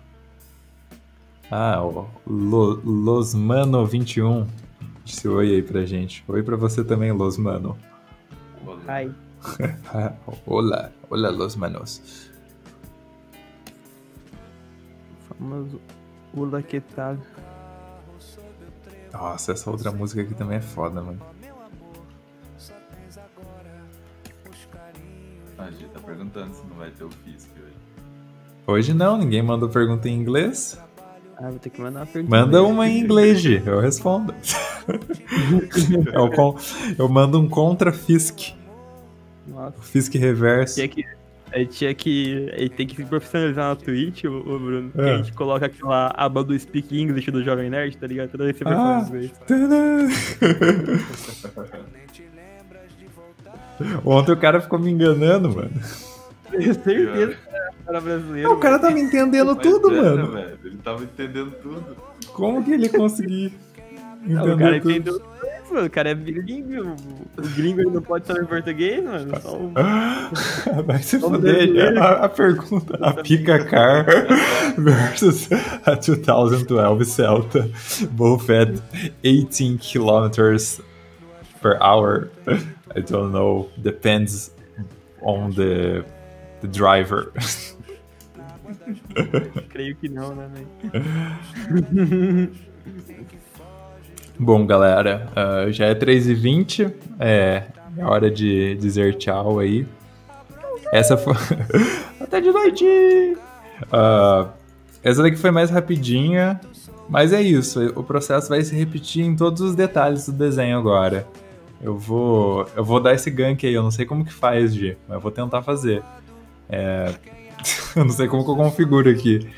Ah, o Lo, Losmano vinte e um disse oi aí pra gente. Oi pra você também, Losmano. Hi. Olá, olá, Los Manos. O famoso Olá, que tal? Nossa, essa outra música aqui também é foda, mano. A gente tá perguntando se não vai ter o Fisk hoje. Hoje não, ninguém mandou pergunta em inglês. Ah, vou ter que mandar uma pergunta. Manda uma em inglês, G, eu respondo. eu, eu mando um contra Fisk. Nossa. Fisk reverso. Tinha que, é, tinha que, é, tem que se profissionalizar na Twitch, ô, ô Bruno. É. Que a gente coloca aquela aba do Speak English do Jovem Nerd, tá ligado? Toda vez que você vai falar inglês. Ontem o cara ficou me enganando, mano. tenho certeza que era cara brasileiro. O cara tava entendendo Mas tudo, era, mano. velho. Ele tava entendendo tudo. Como que ele conseguiu Não, o cara entender tudo? entendeu tudo, mano. O cara é bilíngue. O, o gringo ele não pode saber português, mano. Só o... Vai se Vamos fuder. ver. A, a pergunta, a Pica Car versus a dois mil e doze Celta, both at eighteen kilometers per hour. I don't know, depends on the, the driver. Creio que não, né, velho? Bom, galera, uh, já é três e vinte, é, é hora de dizer tchau aí. Essa foi... Até de noite! Uh, essa daqui foi mais rapidinha, mas é isso, o processo vai se repetir em todos os detalhes do desenho agora. Eu vou, eu vou dar esse gank aí, eu não sei como que faz, Gi, mas eu vou tentar fazer. É... eu não sei como que eu configuro aqui,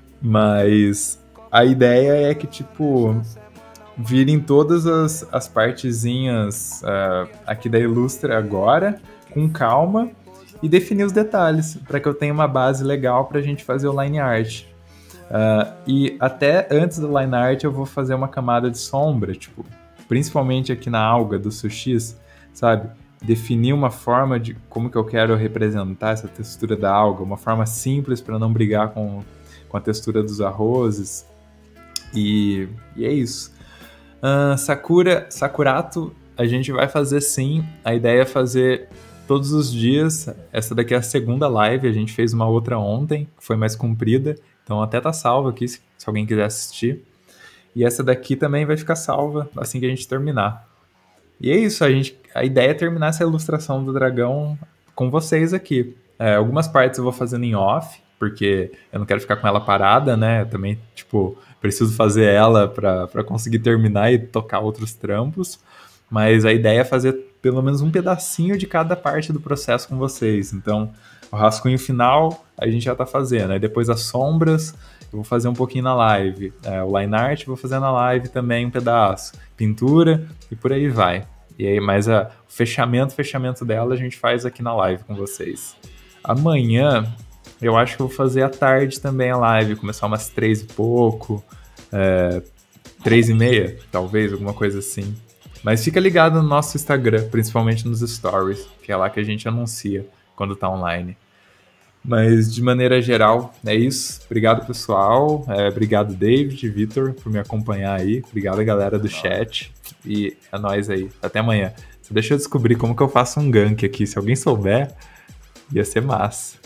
mas a ideia é que, tipo... virem todas as, as partezinhas uh, aqui da Ilustra agora, com calma, e definir os detalhes, para que eu tenha uma base legal para a gente fazer o line art. Uh, e até antes do line art eu vou fazer uma camada de sombra, tipo, principalmente aqui na alga do sushis, sabe? Definir uma forma de como que eu quero representar essa textura da alga, uma forma simples para não brigar com, com a textura dos arrozes. E, e é isso. Uh, Sakura, Sakurato, a gente vai fazer sim. A ideia é fazer todos os dias. Essa daqui é a segunda live. A gente fez uma outra ontem, que foi mais comprida. Então até tá salva aqui, se, se alguém quiser assistir. E essa daqui também vai ficar salva assim que a gente terminar. E é isso, a, gente, a ideia é terminar essa ilustração do dragão com vocês aqui. É, algumas partes eu vou fazendo em off, porque eu não quero ficar com ela parada, né? Eu também, tipo... preciso fazer ela para conseguir terminar e tocar outros trampos, mas a ideia é fazer pelo menos um pedacinho de cada parte do processo com vocês. Então, o rascunho final a gente já está fazendo, aí depois as sombras eu vou fazer um pouquinho na live, é, o line art eu vou fazer na live também um pedaço, pintura e por aí vai. E aí, mais a, o fechamento, fechamento dela a gente faz aqui na live com vocês. Amanhã... eu acho que eu vou fazer à tarde também a live, começar umas três e pouco, é, três e meia, talvez, alguma coisa assim. Mas fica ligado no nosso Instagram, principalmente nos stories, que é lá que a gente anuncia quando tá online. Mas, de maneira geral, é isso. Obrigado, pessoal. É, obrigado, David, Vitor, por me acompanhar aí. Obrigado, galera do chat. E é nóis aí. Até amanhã. Só deixa eu descobrir como que eu faço um gank aqui. Se alguém souber, ia ser massa.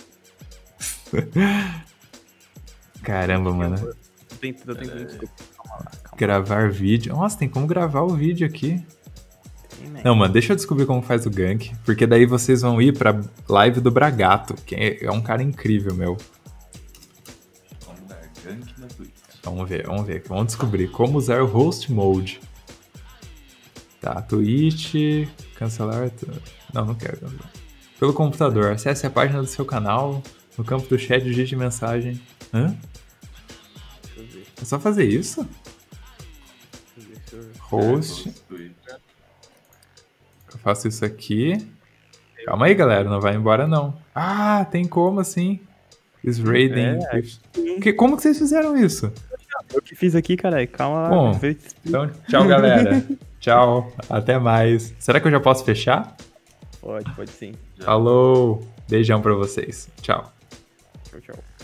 Caramba, mano. Eu tenho, eu tenho, desculpa. Calma lá, calma. Gravar vídeo. Nossa, tem como gravar o vídeo aqui. Tem, né? Não, mano, deixa eu descobrir como faz o gank. Porque daí vocês vão ir pra live do Bragato, que é um cara incrível, meu. Vamos dar gank na Twitch. Vamos ver, vamos ver. Vamos descobrir como usar o host mode. Tá, Twitch. Cancelar. Não, não quero cancelar. Pelo computador. Acesse a página do seu canal. No campo do chat, digite mensagem. Hã? Deixa eu ver. É só fazer isso? Deixa eu ver, deixa eu ver. Host. É, Twitch. Eu faço isso aqui. Calma aí, galera. Não vai embora, não. Ah, tem como assim. Is raiding. É, Que, como que vocês fizeram isso? Eu que fiz aqui, caralho. Calma lá. Bom, Vê- então, tchau, galera. Tchau. Até mais. Será que eu já posso fechar? Pode, pode sim. Falou. Beijão pra vocês. Tchau. Tchau, tchau.